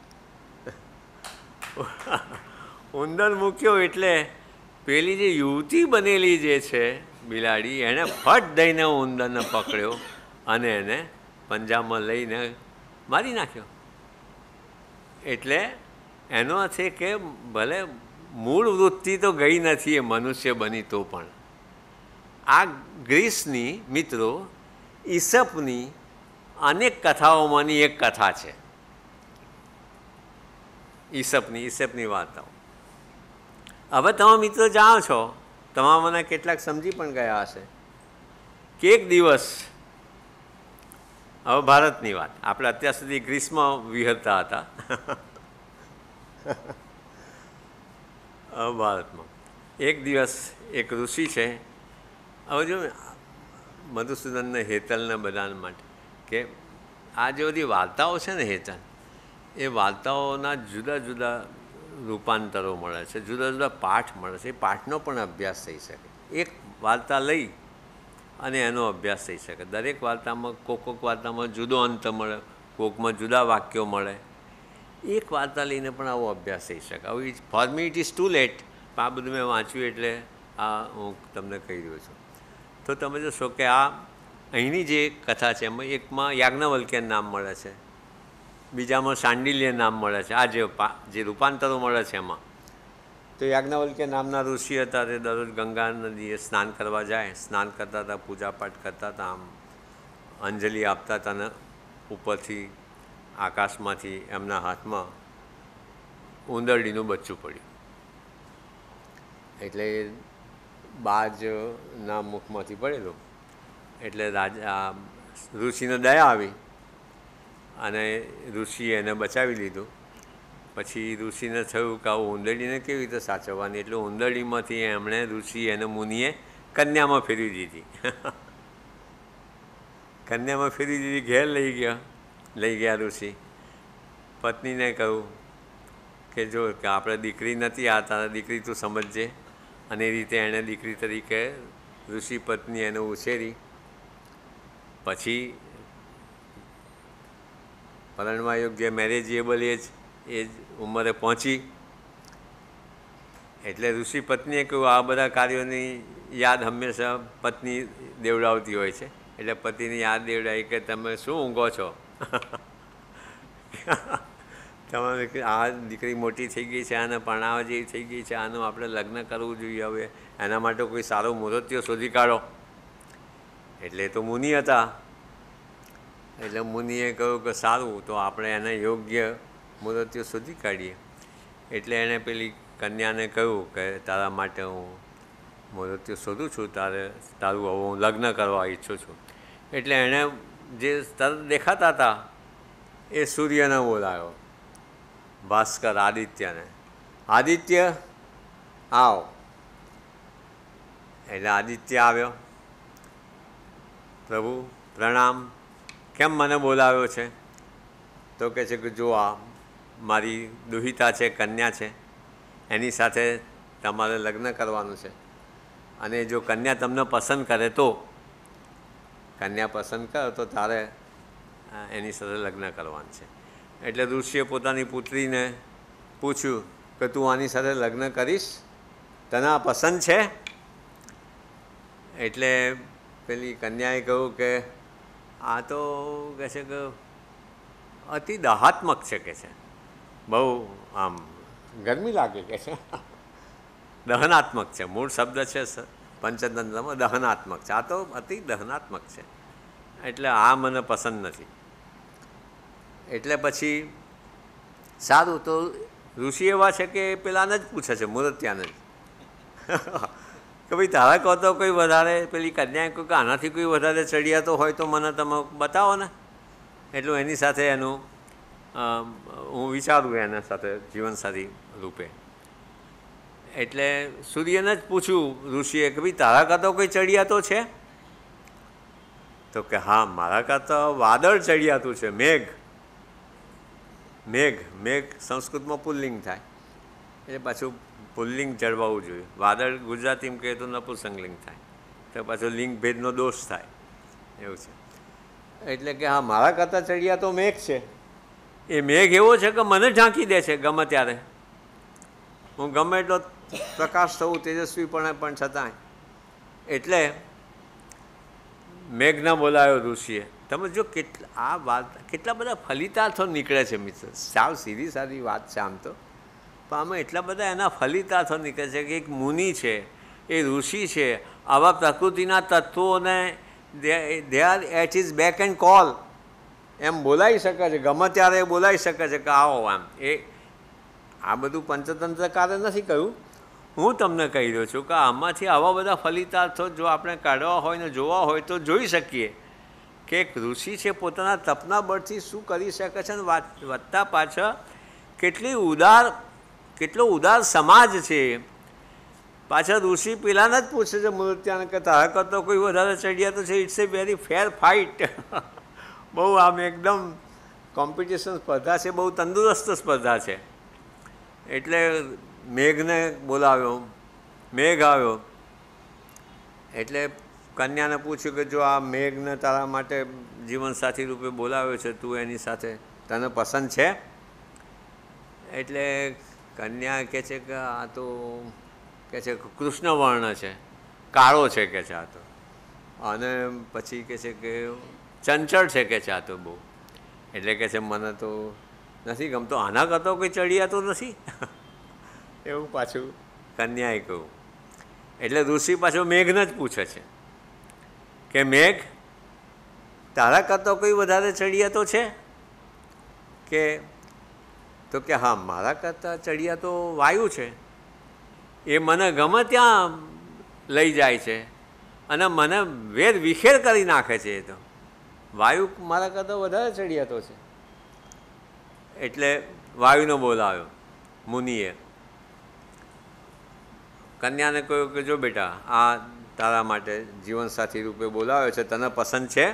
ઉંદર મૂક્યો એટલે પેલી જે યુવતી બનેલી જે છે બિલાડી, એણે ફટ દઈને ઉંદરને પકડ્યો અને એને પંજામાં લઈને મારી નાખ્યો. એટલે એનો અર્થ એ કે ભલે મૂળ વૃત્તિ તો ગઈ નથી એ મનુષ્ય બની, તો પણ આ ગ્રીસની મિત્રો ઈસપની અનેક કથાઓમાંની એક કથા છે. ઈસપની વાર્તાઓ. હવે તમે મિત્રો જાણો છો, તમારામાંના કેટલાક સમજી પણ ગયા હશે કે એક દિવસ, હવે ભારતની વાત, આપણે અત્યાર સુધી ગ્રીસમાં વિહરતા હતા, હવે ભારતમાં એક દિવસ એક ઋષિ છે. હવે જો મધુસૂદનને, હેતલને બધાને માટે કે આ જે બધી વાર્તાઓ છે ને હેતલ, એ વાર્તાઓના જુદા જુદા રૂપાંતરો મળે છે, જુદા જુદા પાઠ મળે છે. એ પાઠનો પણ અભ્યાસ થઈ શકે. એક વાર્તા લઈ અને એનો અભ્યાસ થઈ શકે. દરેક વાર્તામાં કોક વાર્તામાં જુદો અંત મળે, કોકમાં જુદા વાક્યો મળે. એક વાર્તા લઈને પણ આવો અભ્યાસ થઈ શકે. હવે for me it is too late, આ બધું મેં વાંચ્યું એટલે આ હું તમને કહી રહ્યો છું. તો તમે જોશો કે આ અહીંની જે કથા છે એમાં એકમાં યાજ્ઞવલ્ક્ય નામ મળે છે, બીજામાં શાંડિલ્ય નામ મળે છે. આ જે રૂપાંતરો મળે છે એમાં તો યાજ્ઞવલ્ક્ય નામના ઋષિ હતા, તે દરરોજ ગંગા નદીએ સ્નાન કરવા જાય. સ્નાન કરતા હતા, પૂજાપાઠ કરતા હતા, આમ અંજલિ આપતા હતા, અને ઉપરથી આકાશમાંથી એમના હાથમાં ઉંદરડીનું બચ્ચું પડ્યું. એટલે બાજના મુખમાંથી પડેલું. એટલે રાજા ઋષિને દયા આવી અને ઋષિએ એને બચાવી લીધું. પછી ઋષિને થયું કે આવું ઉંદરડીને કેવી રીતે સાચવવાની, એટલે ઉંદરડીમાંથી એમણે એને મુનિએ કન્યામાં ફેરવી દીધી. કન્યામાં ફેરવી દીધી, ઘેર લઈ ગયા ઋષિ. પત્નીને કહ્યું કે જો કે આપણે દીકરી નથી, આ તારા દીકરી તું સમજજે. અને એ રીતે એણે દીકરી તરીકે ઋષિ પત્ની એને ઉછેરી. પછી પરણવા યોગ્ય મેરેજેબલ એ જ ઉંમરે પહોંચી. એટલે ઋષિ પત્નીએ કહ્યું, આ બધા કાર્યોની યાદ હંમેશા પત્ની દેવડાવતી હોય છે. એટલે પતિની યાદ દેવડાવી કે તમે શું ઊંઘો છો, તમારે આ દીકરી મોટી થઈ ગઈ છે, આને પરણાવવા જેવી થઈ ગઈ છે, આનું આપણે લગ્ન કરવું જોઈએ. હવે એના માટે કોઈ સારો મુહૂર્તિયો શોધી કાઢો. એટલે તો મુનિ હતા. એટલે મુનિએ કહ્યું કે સારું, તો આપણે એને યોગ્ય મુહૂર્તિયો શોધી કાઢીએ. એટલે એણે પેલી કન્યાને કહ્યું કે તારા માટે હું મુહૂર્તિયો શોધું છું, તારું હવે હું લગ્ન કરવા ઈચ્છું છું. એટલે એણે જે તરત દેખાતા હતા એ સૂર્યને બોલાવ્યો, ભાસ્કર, આદિત્યને. આદિત્ય આવ. એટલે આદિત્ય આવ્યો. પ્રભુ પ્રણામ, કેમ મને બોલાવ્યો છે? તો કહે છે કે જો આ મારી દુહિતા છે, કન્યા છે, એની સાથે તમારે લગ્ન કરવાનું છે. અને જો કન્યા તમને પસંદ કરે તો, કન્યા પસંદ કરે તો તારે એની સાથે લગ્ન કરવાનું છે. એટલે ઋષિએ પોતાની પુત્રીને પૂછ્યું કે તું આની સાથે લગ્ન કરીશ, તને આ પસંદ છે? એટલે પેલી કન્યાએ કહ્યું કે આ તો કહે છે કે અતિ દહાત્મક છે, કે છે બહુ આમ ગરમી લાગે, કે છે દહનાત્મક છે. મૂળ શબ્દ છે પંચતંત્રમાં દહનાત્મક છે. આ તો અતિ દહનાત્મક છે, એટલે આ મને પસંદ નથી. એટલે પછી સારું, તો ઋષિ એવા છે કે પેલાને જ પૂછે છે, મૂર્તિયાને જ કે ભાઈ તારા કહો તો કોઈ વધારે પેલી કન્યાએ કહ્યું કે આનાથી કોઈ વધારે ચડિયાતો હોય તો મને તમે બતાવો ને. એટલું એની સાથે એનું હું વિચારું એના સાથે જીવનસાથી રૂપે. એટલે સૂર્યને જ પૂછ્યું ઋષિએ કે ભાઈ તારા કરતાં કોઈ ચડિયાતો છે? તો કે હા, મારા કરતાં વાદળ ચડિયાતું છે, મેઘ. મેઘ મેઘ સંસ્કૃતમાં પુલ્લિંગ થાય, એટલે પાછું પુલ્લિંગ જળવાવું જોઈએ. વાદળ ગુજરાતીમાં કહે તો નપુંસકલિંગ થાય, તો પાછો લિંગ ભેદનો દોષ થાય, એવું છે. એટલે કે હા, મારા કરતાં ચડિયા તો મેઘ છે. એ મેઘ એવો છે કે મને ઢાંકી દે છે ગમે ત્યારે. હું ગમે એટલો પ્રકાશ થવું તેજસ્વીપણે પણ છતાંય. એટલે મેઘના બોલાયો ઋષિએ. તમે જો આ વાત કેટલા બધા ફલિતાર્થો નીકળે છે મિત્ર. સાવ સીધી સાદી વાત છે આમ તો, પણ આમાં એટલા બધા એના ફલિતાર્થો નીકળે છે કે એક મુનિ છે, એ ઋષિ છે, આવા પ્રકૃતિના તત્વોને they are at his beck and call એમ બોલાવી શકે છે, ગમે ત્યારે એ બોલાવી શકે છે કે આવો આમ. આ બધું પંચતંત્રકારે નથી કહ્યું, હું તમને કહી રહ્યો છું કે આમાંથી આવા બધા ફલિતાર્થો જો આપણે કાઢવા હોય ને જોવા હોય તો જોઈ શકીએ કે એક ઋષિ છે પોતાના તપના બળથી શું કરી શકે છે, ને વધતા પાછળ કેટલો ઉદાર સમાજ છે. પાછળ ઋષિ પેલાને જ પૂછે છે મૂર્તિયાને કે તારા કરતો કોઈ વધારે ચડિયા તો છે. It's a very fair fight. બહુ આમ એકદમ કોમ્પિટિશન સ્પર્ધા છે, બહુ તંદુરસ્ત સ્પર્ધા છે. એટલે મેઘને બોલાવ્યો, મેઘ આવ્યો. એટલે કન્યાને પૂછ્યું કે જો આ મેઘને તારા માટે જીવનસાથી રૂપે બોલાવ્યો છે, તું એની સાથે તને પસંદ છે? એટલે કન્યા કહે છે કે આ તો કહે છે કૃષ્ણ વર્ણ છે, કાળો છે કે છે આ તો, અને પછી કહે છે કે ચંચળ છે કે છે આ તો બહુ. એટલે કહે છે મને તો નથી ગમતો, આના કરતો કોઈ ચડિયાતો નથી. એવું પાછું કન્યાએ કહ્યું. એટલે ઋષિ પાછો મેઘને જ પૂછે છે કે મેઘ, તારા કરતો કોઈ વધારે ચડિયાતો છે કે? તો કે હા, મારા કરતાં ચડિયાતો વાયુ છે. એ મને ગમે ત્યાં લઈ જાય છે અને મને વેર વિખેર કરી નાખે છે. એ તો વાયુ મારા કરતાં વધારે ચડિયાતો છે. એટલે વાયુનો બોલાવ્યો મુનિએ. કન્યાને કહ્યું કે જો બેટા, આ તારા માટે જીવનસાથી રૂપે બોલાવ્યો છે, તને પસંદ છે?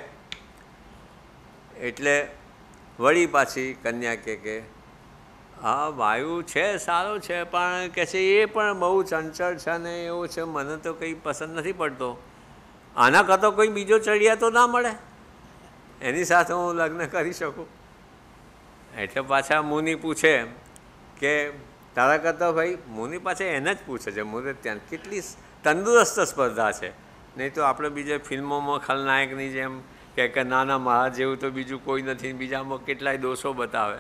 એટલે વળી પાછી કન્યા કે હા, વાયુ છે, સારો છે, પણ કહે છે એ પણ બહુ ચંચળ છે ને એવો છે, મને તો કંઈ પસંદ નથી પડતો. આના કરતો કોઈ બીજો ચડિયા તો ના મળે, એની સાથે હું લગ્ન કરી શકું. એટલે પાછા મુનિ પૂછે કે તારા કરતાં ભાઈ, મુનિ પાછા એને જ પૂછે છે મૂર્તિયાને. કેટલી તંદુરસ્ત સ્પર્ધા છે. નહીં તો આપણે બીજે ફિલ્મોમાં ખલનાયકની જેમ કે ના ના, મારા જેવું તો બીજું કોઈ નથી, બીજામાં કેટલાય દોષો બતાવે.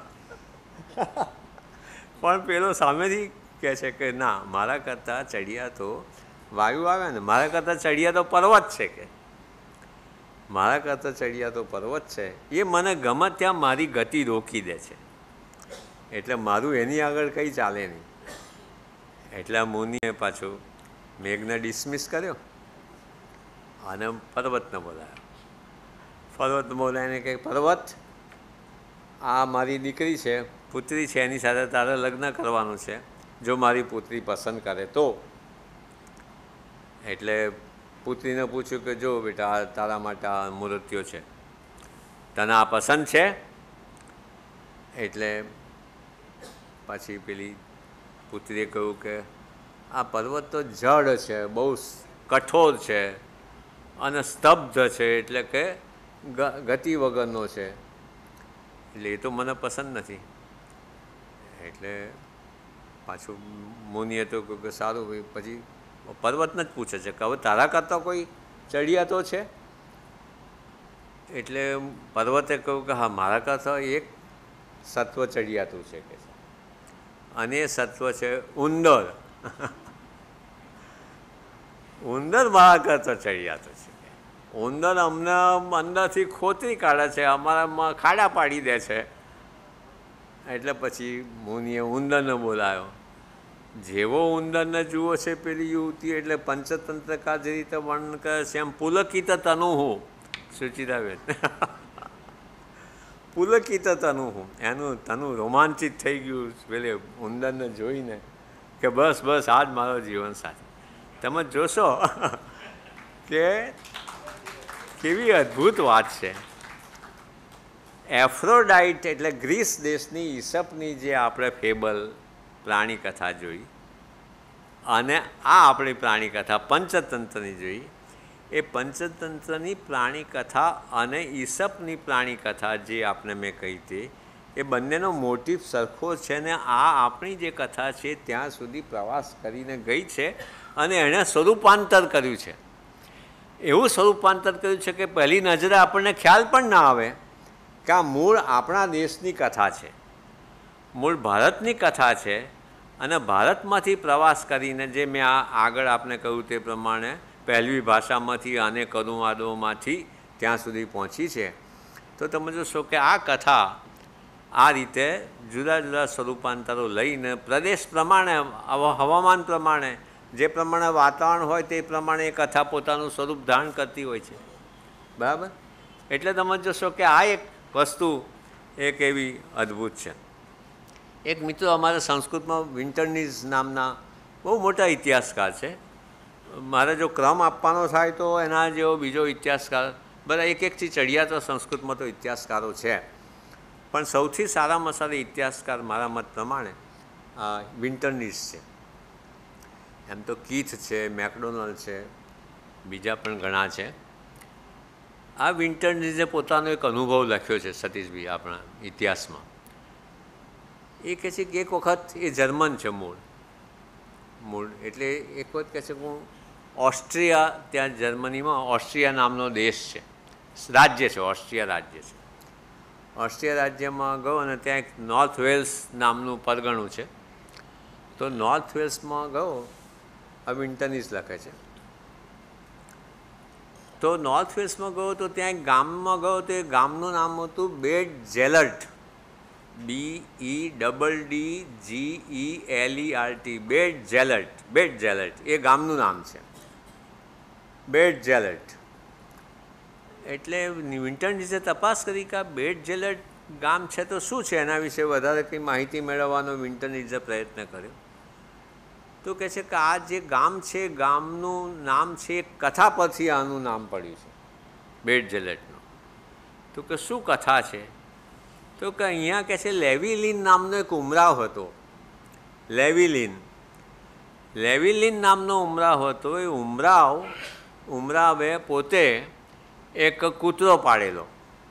પણ પેલો સામેથી કહે છે કે ના, મારા કરતાં ચડિયા તો વાયુ આવે ને, મારા કરતાં ચડિયા તો પર્વત છે. કે મારા કરતાં ચડિયા તો પર્વત છે, એ મને ગમે ત્યાં મારી ગતિ રોકી દે છે. એટલે મારું એની આગળ કંઈ ચાલે નહીં. એટલે આ મુનિએ પાછું મેઘને ડિસમિસ કર્યો અને પર્વતને બોલાવ્યો. પર્વત બોલાવીને કહે, પર્વત, આ મારી દીકરી છે, પુત્રી છે, એની સાથે તારે લગ્ન કરવાનું છે, જો મારી પુત્રી પસંદ કરે તો. એટલે પુત્રીને પૂછ્યું કે જો બેટા, તારા માટે આ મૂર્તિઓ છે, તને આ પસંદ છે? એટલે પછી પેલી પુત્રીએ કહ્યું કે આ પર્વત તો જડ છે, બહુ કઠોર છે અને સ્તબ્ધ છે, એટલે કે ગતિ વગરનો છે, એટલે એ તો મને પસંદ નથી. એટલે પાછું મુનિએ તો કહ્યું કે સારું ભાઈ. પછી પર્વતને જ પૂછે છે કે હવે તારા કરતાં કોઈ ચડિયાતો છે? એટલે પર્વતે કહ્યું કે હા, મારા કરતાં એક સત્વ ચડિયાતું છે કે છે, અને એ સત્વ છે ઉંદર. ઉંદર મારા કરતા ચડિયાતો છે. ઉંદર અમને અંદરથી ખોતરી કાઢે છે, અમારામાં ખાડા પાડી દે છે. એટલે પછી મુનિએ ઉંદરને બોલાયો. જેવો ઉંદરને જુઓ છે પેલી યુવતી, એટલે પંચતંત્રકાર જે રીતે વર્ણન કરે છે એમ પુલકિત તનુ હું, સુચિતાબેન પુલકિત તનુ હું, એનું તનુ રોમાંચિત થઈ ગયું પેલે ઉંદરને જોઈને કે બસ બસ આ જ મારો જીવન સાથી. તમે જોશો કે કેવી અદ્ભુત વાત છે. એફ્રોડાઇટ એટલે ગ્રીસ દેશની ઈસપની જે આપણે ફેબલ પ્રાણી કથા જોઈ, અને આ આપણી પ્રાણી કથા પંચતંત્રની જોઈ. એ પંચતંત્રની પ્રાણી કથા અને ઈસપની પ્રાણી કથા જે આપણે મેં કહી હતી, એ બંનેનો મોટિવ સરખો છે. ને આ આપણી જે કથા છે ત્યાં સુધી પ્રવાસ કરીને ગઈ છે અને એણે સ્વરૂપાંતર કર્યું છે. એવું સ્વરૂપાંતર કર્યું છે કે પહેલી નજરે આપણને ખ્યાલ પણ ના આવે કે આ મૂળ આપણા દેશની કથા છે, મૂળ ભારતની કથા છે. અને ભારતમાંથી પ્રવાસ કરીને, જે મેં આગળ આપને કહ્યું તે પ્રમાણે પહેલી ભાષામાંથી અનેક અનુવાદોમાંથી ત્યાં સુધી પહોંચી છે. તો તમે જોશો કે આ કથા આ રીતે જુદા જુદા સ્વરૂપાંતરો લઈને પ્રદેશ પ્રમાણે, હવામાન પ્રમાણે, જે પ્રમાણે વાતાવરણ હોય તે પ્રમાણે એ કથા પોતાનું સ્વરૂપ ધારણ કરતી હોય છે. બરાબર? એટલે તમે જોશો કે આ એક વસ્તુ એક એવી અદ્ભુત છે. એક મિત્રો અમારા સંસ્કૃતમાં વિન્ટરનીઝ નામના બહુ મોટા ઇતિહાસકાર છે. મારે જો ક્રમ આપવાનો થાય તો એના જેવો બીજો ઇતિહાસકાર, બધા એક એકથી ચડિયા તો સંસ્કૃતમાં તો ઇતિહાસકારો છે, પણ સૌથી સારામાં સારા ઇતિહાસકાર મારા મત પ્રમાણે વિન્ટરનીઝ છે. એમ તો કીથ છે, મેકડોનલ્ડ છે, બીજા પણ ઘણા છે. આ વિન્ટરનીઝે પોતાનો એક અનુભવ લખ્યો છે સતીશભાઈ આપણા ઇતિહાસમાં. એ કહે છે કે એક વખત એ જર્મન છે મૂળ એટલે એક વખત કહે છે કે હું ઓસ્ટ્રિયા, ત્યાં જર્મનીમાં ઓસ્ટ્રિયા નામનો દેશ છે, રાજ્ય છે, ઓસ્ટ્રિયા રાજ્ય છે. ઓસ્ટ્રિયા રાજ્યમાં ગયો અને ત્યાં એક નોર્થ વેલ્સ નામનું પરગણું છે. તો નોર્થ વેલ્સમાં ગયો, આ વિન્ટરનીઝ લખે છે. તો નોર્થ વેલ્સમાં ગયો તો ત્યાં એક ગામમાં ગયો, તો એ ગામનું નામ હતું Beddgelert, BEDDGELERT, Beddgelert. Beddgelert એ ગામનું નામ છે, બેડ જેલર્ટ. એટલે વિન્ટરનીઝે તપાસ કરી કે આ બેડ જેલર્ટ ગામ છે તો શું છે, એના વિશે વધારે કંઈ માહિતી મેળવવાનો વિન્ટરનીઝે પ્રયત્ન કર્યો. તો કહે છે કે આ જે ગામ છે, ગામનું નામ છે, કથા પરથી આનું નામ પડ્યું છે, બેડ જેલર્ટનું. તો કે શું કથા છે? તો કે અહીંયા કહે છે લેવિલિન નામનો એક ઉમરાવ હતો. લેવિલિન નામનો ઉમરાવ હતો. એ ઉમરાવે પોતે એક કૂતરો પાડેલો,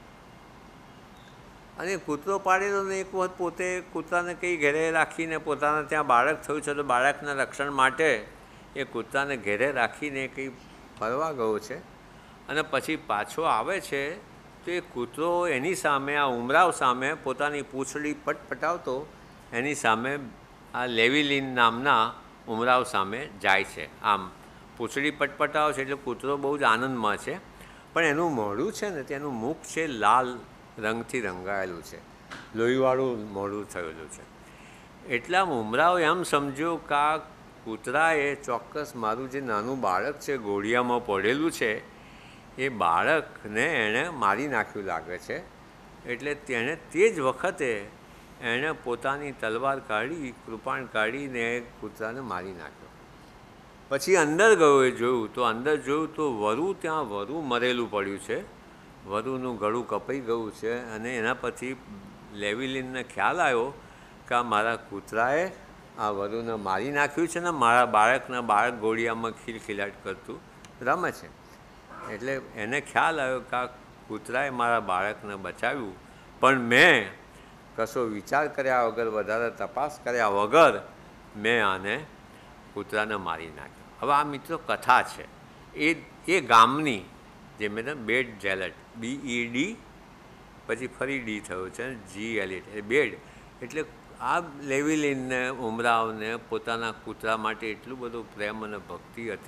અને કૂતરો પાડેલો ને એક વખત પોતે કૂતરાને કંઈ ઘેરે રાખીને, પોતાના ત્યાં બાળક થયું છે તો બાળકના રક્ષણ માટે એ કૂતરાને ઘેરે રાખીને કંઈ ફરવા ગયો છે. અને પછી પાછો આવે છે તો એ કૂતરો એની સામે, આ ઉમરાવ સામે પોતાની પૂંછડી પટપટાવતો એની સામે આ લેવિલિન નામના ઉમરાવ સામે જાય છે. આમ પૂંછડી પટપટાવે છે એટલે કૂતરો બહુ જ આનંદમાં છે, પણ એનું મોઢું છે ને, તેનું મુખ છે લાલ રંગથી રંગાયેલું છે, લોહીવાળું મોઢું થયેલું છે. એટલે આમ ઉમરાવ એમ સમજ્યો કે આ કૂતરાએ ચોક્કસ મારું જે નાનું બાળક છે ઘોડિયામાં પડેલું છે, એ બાળકને એણે મારી નાખ્યું લાગે છે. એટલે તેણે તે જ વખતે એણે પોતાની તલવાર કાઢી, કૃપાણ કાઢીને કૂતરાને મારી નાખ્યો. પછી અંદર ગયો, એ જોયું તો અંદર જોયું તો વરુ, ત્યાં વરુ મરેલું પડ્યું છે, વરુનું ગળું કપાઈ ગયું છે. અને એના પછી લેવિલિનને ખ્યાલ આવ્યો કે આ મારા કૂતરાએ આ વરુને મારી નાખ્યું છે ને મારા બાળક ઘોડિયામાં ખિલખિલાટ કરતું રમે છે. એટલે એને ખ્યાલ આવ્યો કે આ કૂતરાએ મારા બાળકને બચાવ્યું, પણ મેં કશો વિચાર કર્યા વગર, વધારે તપાસ કર્યા વગર મેં આને કૂતરાને મારી નાખ્યો. હવે આ મિત્રો કથા છે એ ગામની, જે મેં બેડ જેલર્ટ, BED પછી ફરી ડી થયો છે, GLET બેડ. એટલે આ લેવિલિનને, ઉમરાવને પોતાના કૂતરા માટે એટલું બધું પ્રેમ અને ભક્તિ હતી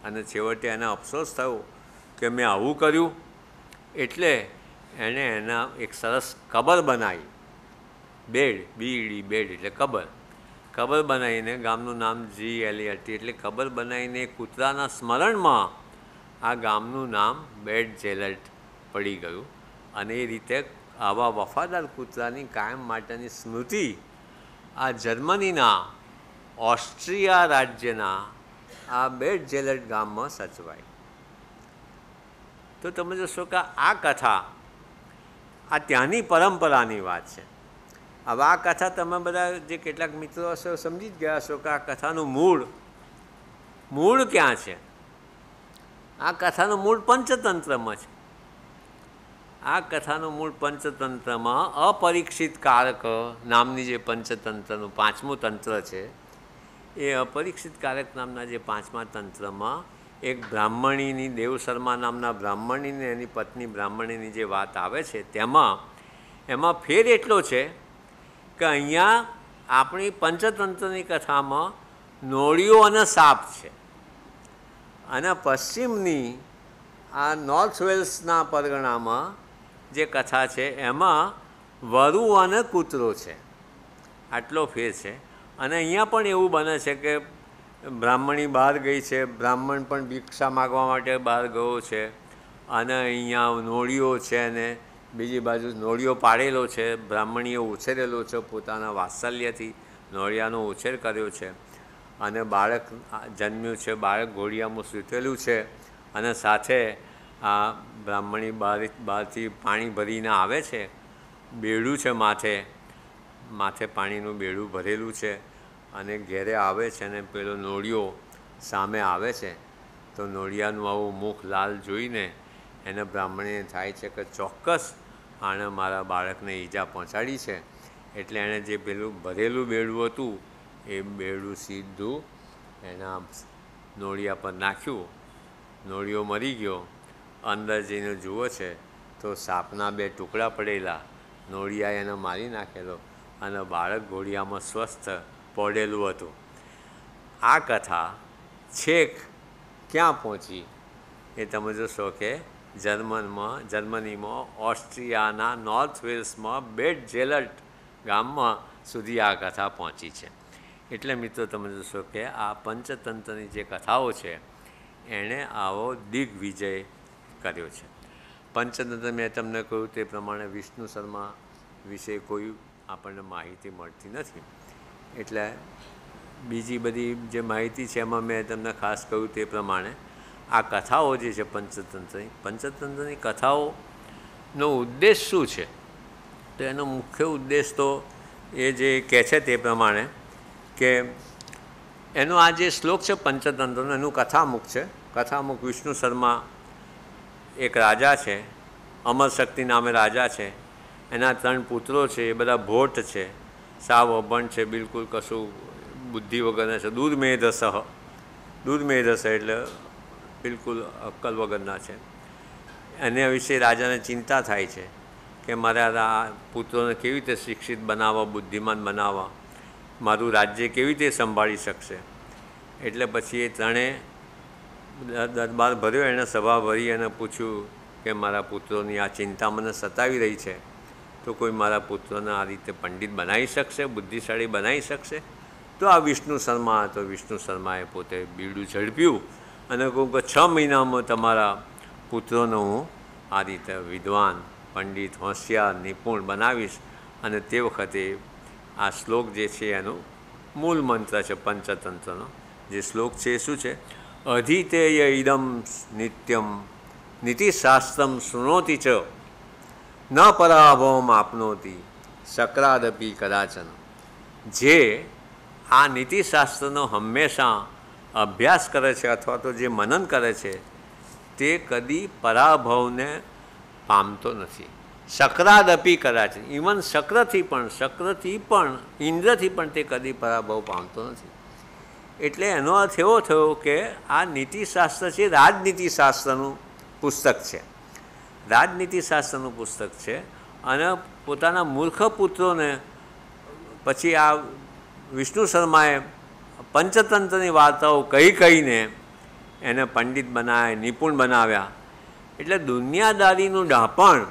અને છેવટે એને અફસોસ થયો કે મેં આવું કર્યું. એટલે એણે એના એક સરસ કબર બનાવી, બેડ, BED બેડ એટલે કબર બનાવીને, ગામનું નામ GLERT એટલે કબર બનાવીને કૂતરાના સ્મરણમાં આ ગામનું નામ બેડ જેલર્ટ પડી ગયું. અને એ રીતે આવા વફાદાર કૂતરાની કાયમ માટેની સ્મૃતિ આ જર્મનીના ઓસ્ટ્રિયા રાજ્યના આ બેડ જેલર્ટ ગામમાં સચવાય. તો તમે જોશો કે આ કથા આ ત્યાંની પરંપરાની વાત છે. હવે આ કથા તમે બધા જે કેટલાક મિત્રો હશો સમજી જ ગયા હશો કે આ કથાનું મૂળ ક્યાં છે. આ કથાનું મૂળ પંચતંત્રમાં છે. આ કથાનું મૂળ પંચતંત્રમાં અપરીક્ષિત કારક નામની જે પંચતંત્રનું 5મું તંત્ર છે, એ અપરીક્ષિત કારક નામના જે 5મા તંત્રમાં એક બ્રાહ્મણીની, દેવશર્મા નામના બ્રાહ્મણીને એની પત્ની બ્રાહ્મણીની જે વાત આવે છે એમાં ફેર એટલો છે કે અહીંયા આપણી પંચતંત્રની કથામાં નોળિયો અને સાપ છે, અને પશ્ચિમની આ નોર્થ વેલ્સના પરગણામાં જે કથા છે એમાં વરુ અને કૂતરો છે. આટલો ફેર છે. અને અહીંયા પણ એવું બને છે કે બ્રાહ્મણી બહાર ગઈ છે, બ્રાહ્મણ પણ ભિક્ષા માગવા માટે બહાર ગયો છે, અને અહીંયા નોળિયો છે, અને બીજી બાજુ નોળિયો પાડેલો છે, બ્રાહ્મણીએ ઉછેરેલો છે, પોતાના વાત્સલ્યથી નોળિયાનો ઉછેર કર્યો છે, અને બાળક જન્મ્યું છે, બાળક ઘોડિયામાં સૂતેલું છે, અને સાથે આ બ્રાહ્મણી બહારથી પાણી ભરીને આવે છે, બેડું છે, માથે પાણીનું બેડું ભરેલું છે, અને ઘેરે આવે છે, અને પેલો નોળિયો સામે આવે છે. તો નોળિયાનું આવું મુખ લાલ જોઈને એને બ્રાહ્મણીને થાય છે કે ચોક્કસ આણે મારા બાળકને ઈજા પહોંચાડી છે. એટલે એણે જે પેલું ભરેલું બેડું હતું એ બેડું સીધું એના નોળિયા પર નાખ્યું. નોળિયો મરી ગયો. અંદર જઈને જુએ છે તો સાપના 2 ટુકડા પડેલા, નોળિયાએ એને મારી નાખેલો, અને બાળક ઘોડિયામાં સ્વસ્થ પડેલું હતું. આ કથા છેક ક્યાં પહોંચી એ તમે જોશો કે જર્મનીમાં ઓસ્ટ્રિયાના નોર્થ વેલ્સમાં બેડ જેલર્ટ ગામમાં સુધી આ કથા પહોંચી છે. એટલે મિત્રો તમે જોશો કે આ પંચતંત્રની જે કથાઓ છે એણે આવો દિગ્વિજય કર્યો છે. પંચતંત્ર મેં તમને કહ્યું તે પ્રમાણે વિષ્ણુ શર્મા વિશે કોઈ આપણને માહિતી મળતી નથી. એટલે બીજી બધી જે માહિતી છે એમાં મેં તમને ખાસ કહ્યું તે પ્રમાણે આ કથાઓ જે છે પંચતંત્રની કથાઓનો ઉદ્દેશ શું છે, તો એનો મુખ્ય ઉદ્દેશ તો એ જે કહે છે તે પ્રમાણે કે એનો આ જે શ્લોક છે પંચતંત્રનો, એનું કથામુખ છે. કથામુખ વિષ્ણુ શર્મા એક રાજા છે, અમરશક્તિ નામે રાજા છે. એના 3 પુત્રો છે, એ બધા ભોટ છે, સાવ અભણ છે, બિલકુલ કશું બુદ્ધિ વગરના છે. દૂધમેધસ એટલે બિલકુલ અક્કલ વગરના છે. એના વિશે રાજાને ચિંતા થાય છે કે મારે આ પુત્રોને કેવી રીતે શિક્ષિત બનાવવા, બુદ્ધિમાન બનાવવા, મારું રાજ્ય કેવી રીતે સંભાળી શકશે. એટલે પછી એ 3એ દરબાર ભર્યો, એણે સભા ભરી અને પૂછ્યું કે મારા પુત્રોની આ ચિંતા મને સતાવી રહી છે, તો કોઈ મારા પુત્રોને આ રીતે પંડિત બનાવી શકશે, બુદ્ધિશાળી બનાવી શકશે? તો આ વિષ્ણુ શર્મા હતો. વિષ્ણુ શર્માએ પોતે બીડું ઝડપ્યું અને કહું કે 6 મહિનામાં તમારા પુત્રોને હું આ રીતે વિદ્વાન, પંડિત, હોશિયાર, નિપુણ બનાવીશ. અને તે વખતે આ શ્લોક જે છે એનું મૂળ મંત્ર છે પંચતંત્રનો. જે શ્લોક છે એ શું છે? અધિતેય ઇદમ નિત્યમ નીતિશાસ્ત્રમ શૃણોતિ ચ ન પરાભવમ આપનોતિ શક્રાદપી કદાચન. જે આ નીતિશાસ્ત્રનો હંમેશા અભ્યાસ કરે છે અથવા તો જે મનન કરે છે તે કદી પરાભવને પામતો નથી. શક્રાદપી કદાચન, ઇવન શક્રથી પણ ઇન્દ્રથી પણ તે કદી પરાભવ પામતો નથી. એટલે એનો અર્થ એવો થયો કે આ નીતિશાસ્ત્ર છે, રાજનીતિશાસ્ત્રનું પુસ્તક છે. રાજનીતિશાસ્ત્રનું પુસ્તક છે. અને પોતાના મૂર્ખ પુત્રોને પછી આ વિષ્ણુ શર્માએ પંચતંત્રની વાર્તાઓ કહીને એને પંડિત બનાવ્યા, નિપુણ બનાવ્યા. એટલે દુનિયાદારીનું ડાપણ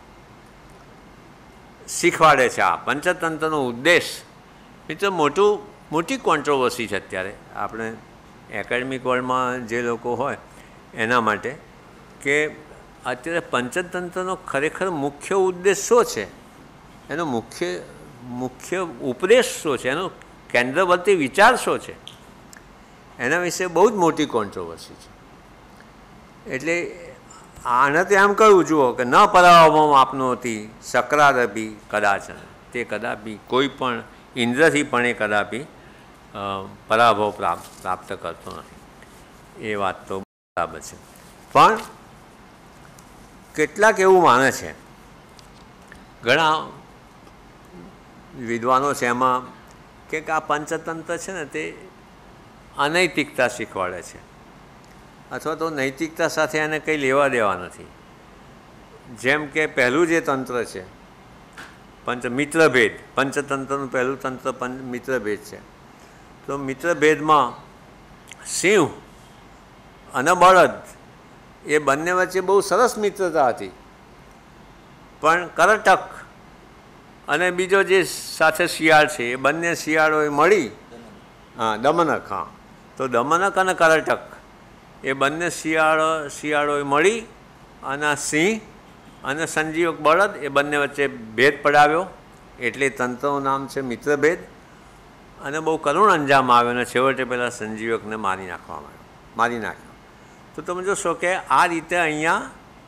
શીખવાડે છે આ પંચતંત્રનો ઉદ્દેશ. મિત્રો મોટી કોન્ટ્રોવર્સી છે અત્યારે આપણે એકેડમિક વર્લ્ડમાં જે લોકો હોય એના માટે, કે અત્યારે પંચતંત્રનો ખરેખર મુખ્ય ઉદ્દેશ શું છે, એનો મુખ્ય ઉપદેશ શું છે, એનો કેન્દ્રવર્તી વિચાર શું છે, એના વિશે બહુ જ મોટી કોન્ટ્રોવર્સી છે. એટલે આને તો એમ કહ્યું જુઓ કે ન પરાવવામાં આપનો હતી સક્રાદપી કદાચન, તે કદાપી કોઈ પણ ઇન્દ્રથી પણ એ કદાપી પરાભવ પ્રાપ્ત કરતો નથી. એ વાત તો બરાબર છે. પણ કેટલાક એવું માને છે, ઘણા વિદ્વાનો છે એમાં, કે આ પંચતંત્ર છે ને તે અનૈતિકતા શીખવાડે છે, અથવા તો નૈતિકતા સાથે એને કંઈ લેવા દેવા નથી. જેમ કે પહેલું જે તંત્ર છે મિત્રભેદ, પંચતંત્રનું પહેલું તંત્ર મિત્રભેદ છે. તો મિત્રભેદમાં સિંહ અને બળદ એ બંને વચ્ચે બહુ સરસ મિત્રતા હતી, પણ કરટક અને બીજો જે સાથે શિયાળ છે એ બંને શિયાળોએ મળી, દમનક, તો દમનક અને કરટક એ બંને શિયાળોએ મળી અને સિંહ અને સંજીવક બળદ એ બંને વચ્ચે ભેદ પડાવ્યો, એટલે તંત્રનું નામ છે મિત્રભેદ. અને બહુ કરુણ અંજામ આવ્યો અને છેવટે પહેલાં સંજીવકને મારી નાખ્યો. તો તમે જોશો કે આ રીતે અહીંયા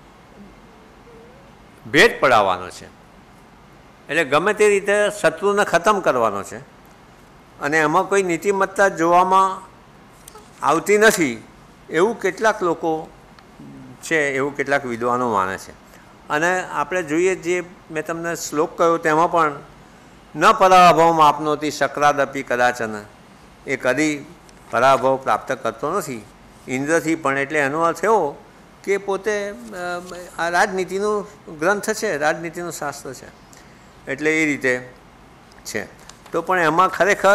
ભેદ પડાવવાનો છે, એટલે ગમે તે રીતે શત્રુને ખતમ કરવાનો છે, અને એમાં કોઈ નીતિમત્તા જોવામાં આવતી નથી એવું કેટલાક લોકો છે, એવું કેટલાક વિદ્વાનો માને છે. અને આપણે જોઈએ જે મેં તમને શ્લોક કહ્યો તેમાં પણ ન પરાભવમાં આપનોતી સક્રાદપી કદાચન, એ કદી પરાભવ પ્રાપ્ત કરતો નથી ઇન્દ્રથી પણ. એટલે એનો અર્થ એવો કે પોતે આ રાજનીતિનું ગ્રંથ છે, રાજનીતિનું શાસ્ત્ર છે, એટલે એ રીતે છે. તો પણ એમાં ખરેખર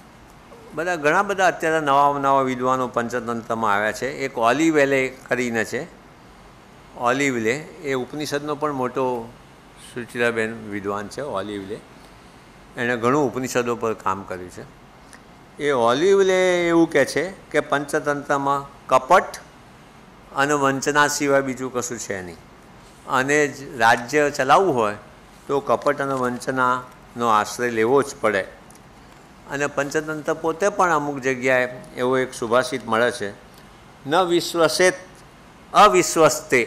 ઘણા બધા અત્યારે નવા વિદ્વાનો પંચતંત્રમાં આવ્યા છે. એક ઓલિવેલે કરીને છે, ઓલિવલે, એ ઉપનિષદનો પણ મોટો સુચિરાબેન વિદ્વાન છે. ઓલિવલે એણે ઘણું ઉપનિષદો પર કામ કર્યું છે. એ ઓલિવલે એવું કહે છે કે પંચતંત્રમાં કપટ અને વંચના સિવાય બીજું કશું છે નહીં, અને રાજ્ય ચલાવવું હોય તો કપટ અને વંચનાનો આશ્રય લેવો જ પડે. અને પંચતંત્ર પોતે પણ અમુક જગ્યાએ એવો એક સુભાષિત મળે છે, ન વિશ્વસેત અવિશ્વસ્તે,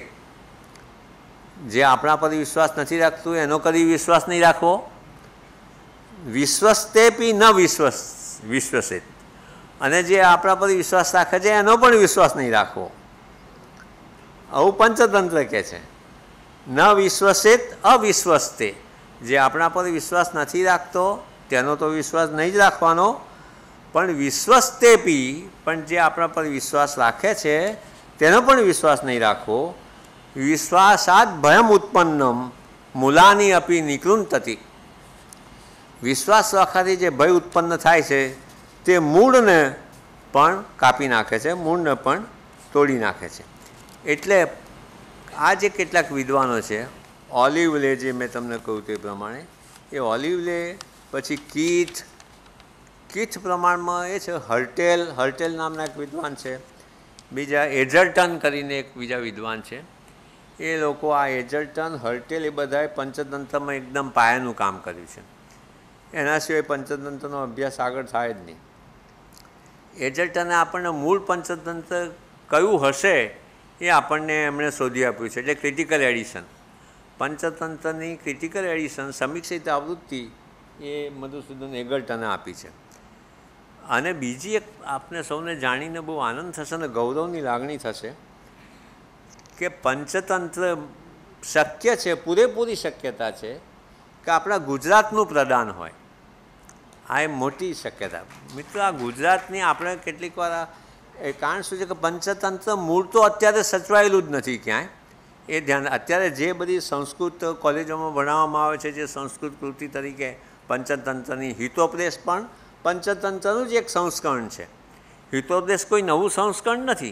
જે આપણા પર વિશ્વાસ નથી રાખતું એનો કદી વિશ્વાસ નહીં રાખવો. વિશ્વસ્તેપી ન વિશ્વસેત, અને જે આપણા પર વિશ્વાસ રાખે છે એનો પણ વિશ્વાસ નહીં રાખવો. આવું પંચતંત્ર કહે છે. ન વિશ્વસેત અવિશ્વસ્તે, જે આપણા પર વિશ્વાસ નથી રાખતો તેનો તો વિશ્વાસ નહીં જ રાખવાનો, પણ વિશ્વસ્તેપી, પણ જે આપણા પર વિશ્વાસ રાખે છે તેનો પણ વિશ્વાસ નહીં રાખવો. વિશ્વાસાદ ભયમ ઉત્પન્નમ મૂલાની અપી નિકૃંતતી, વિશ્વાસ રાખવાથી જે ભય ઉત્પન્ન થાય છે તે મૂળને પણ કાપી નાખે છે, મૂળને પણ તોડી નાખે છે. એટલે આ જે કેટલાક વિદ્વાનો છે, ઓલિવલે જે મેં તમને કહ્યું તે પ્રમાણે, એ ઓલિવલે, પછી કીથ પ્રમાણમાં એ છે, હર્ટેલ નામના એક વિદ્વાન છે, બીજા એજર્ટન કરીને એક બીજા વિદ્વાન છે. એ લોકો આ એજર્ટન, હર્ટેલ એ બધાએ પંચતંત્રમાં એકદમ પાયાનું કામ કર્યું છે. એના સિવાય પંચતંત્રનો અભ્યાસ આગળ થાય જ નહીં. એજર્ટને આપણને મૂળ પંચતંત્ર કયું હશે એ આપણને એમણે શોધી આપ્યું છે. એટલે ક્રિટિકલ એડિશન, પંચતંત્રની ક્રિટિકલ એડિશન, સમીક્ષિત આવૃત્તિ એ મધુસૂદન એગર્ટને આપી છે. અને બીજી એક આપને સૌને જાણીને બહુ આનંદ થશે અને ગૌરવની લાગણી થશે કે પંચતંત્ર શક્ય છે, પૂરેપૂરી શક્યતા છે કે આપણા ગુજરાતનું પ્રદાન હોય. આ એ મોટી શક્યતા. મિત્રો, આ ગુજરાતની આપણે કેટલીક વાર એ કારણ શું છે કે પંચતંત્ર મૂળ તો અત્યારે સચવાયેલું જ નથી ક્યાંય. એ ધ્યાન, અત્યારે જે બધી સંસ્કૃત કોલેજોમાં ભણાવવામાં આવે છે, જે સંસ્કૃત કૃતિ તરીકે પંચતંત્રની, હિતોપદેશ પણ પંચતંત્રનું જ એક સંસ્કરણ છે. હિતોપદેશ કોઈ નવું સંસ્કરણ નથી,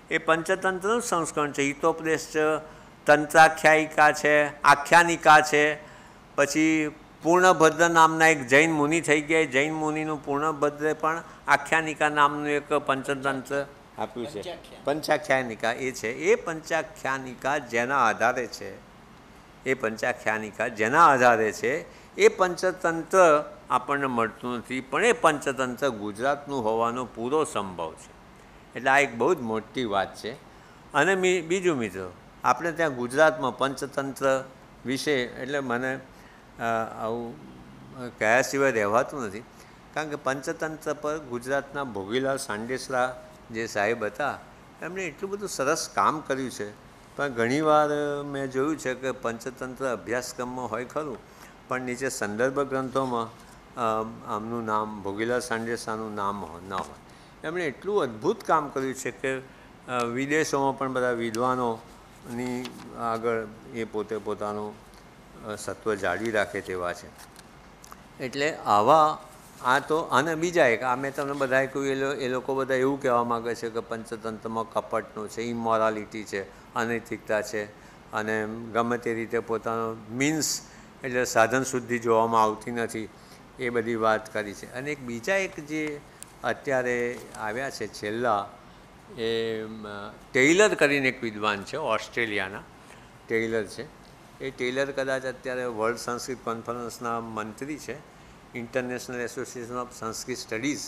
એ પંચતંત્રનું સંસ્કરણ છે. હિતોપદેશ છે, તંત્રાખ્યાયિકા છે, આખ્યાનિકા છે, પછી પૂર્ણભદ્ર નામના એક જૈન મુનિ થઈ ગયા. જૈન મુનિનું પૂર્ણભદ્રે પણ આખ્યાનિકા નામનું એક પંચતંત્ર આપ્યું છે. પંચાખ્યાનિકા એ છે. એ પંચાખ્યાનિકા જેના આધારે છે, એ પંચાખ્યાનિકા જેના આધારે છે, એ પંચતંત્ર આપણને મળતું નથી. પણ એ પંચતંત્ર ગુજરાતનું હોવાનો પૂરો સંભવ છે. એટલે આ એક બહુ જ મોટી વાત છે. અને બીજું મિત્રો, આપણે ત્યાં ગુજરાતમાં પંચતંત્ર વિશે એટલે મને આવું કયા સિવાય રહેવાતું નથી. કારણ કે પંચતંત્ર પર ગુજરાતના ભોગીલાલ સાંડેસરા જે સાહેબ હતા, એમણે એટલું બધું સરસ કામ કર્યું છે. પણ ઘણીવાર મેં જોયું છે કે પંચતંત્ર અભ્યાસક્રમમાં હોય ખરું, પણ નીચે સંદર્ભ ગ્રંથોમાં આમનું નામ, ભોગીલાલ સાંડેસરાનું નામ ન હોય. એમણે એટલું અદ્ભુત કામ કર્યું છે કે વિદેશોમાં પણ બધા વિદ્વાનોની આગળ એ પોતે પોતાનું સત્વ જાળવી રાખે તેવા છે. એટલે આ તો અને બીજા એક આ મેં તમને બધાએ કહ્યું, એ લોકો બધા એવું કહેવા માગે છે કે પંચતંત્રમાં કપટનું છે, ઇમોરાલિટી છે, અનૈતિકતા છે, અને ગમે તે રીતે પોતાનો મીન્સ એટલે સાધન શુદ્ધિ જોવામાં આવતી નથી, એ બધી વાત કરી છે. અને બીજા એક જે અત્યારે આવ્યા છે છેલ્લા, એ ટેલર કરીને એક વિદ્વાન છે, ઓસ્ટ્રેલિયાના ટેલર છે. એ ટેલર કદાચ અત્યારે વર્લ્ડ સંસ્કૃત કોન્ફરન્સના મંત્રી છે. International Association of Sanskrit Studies,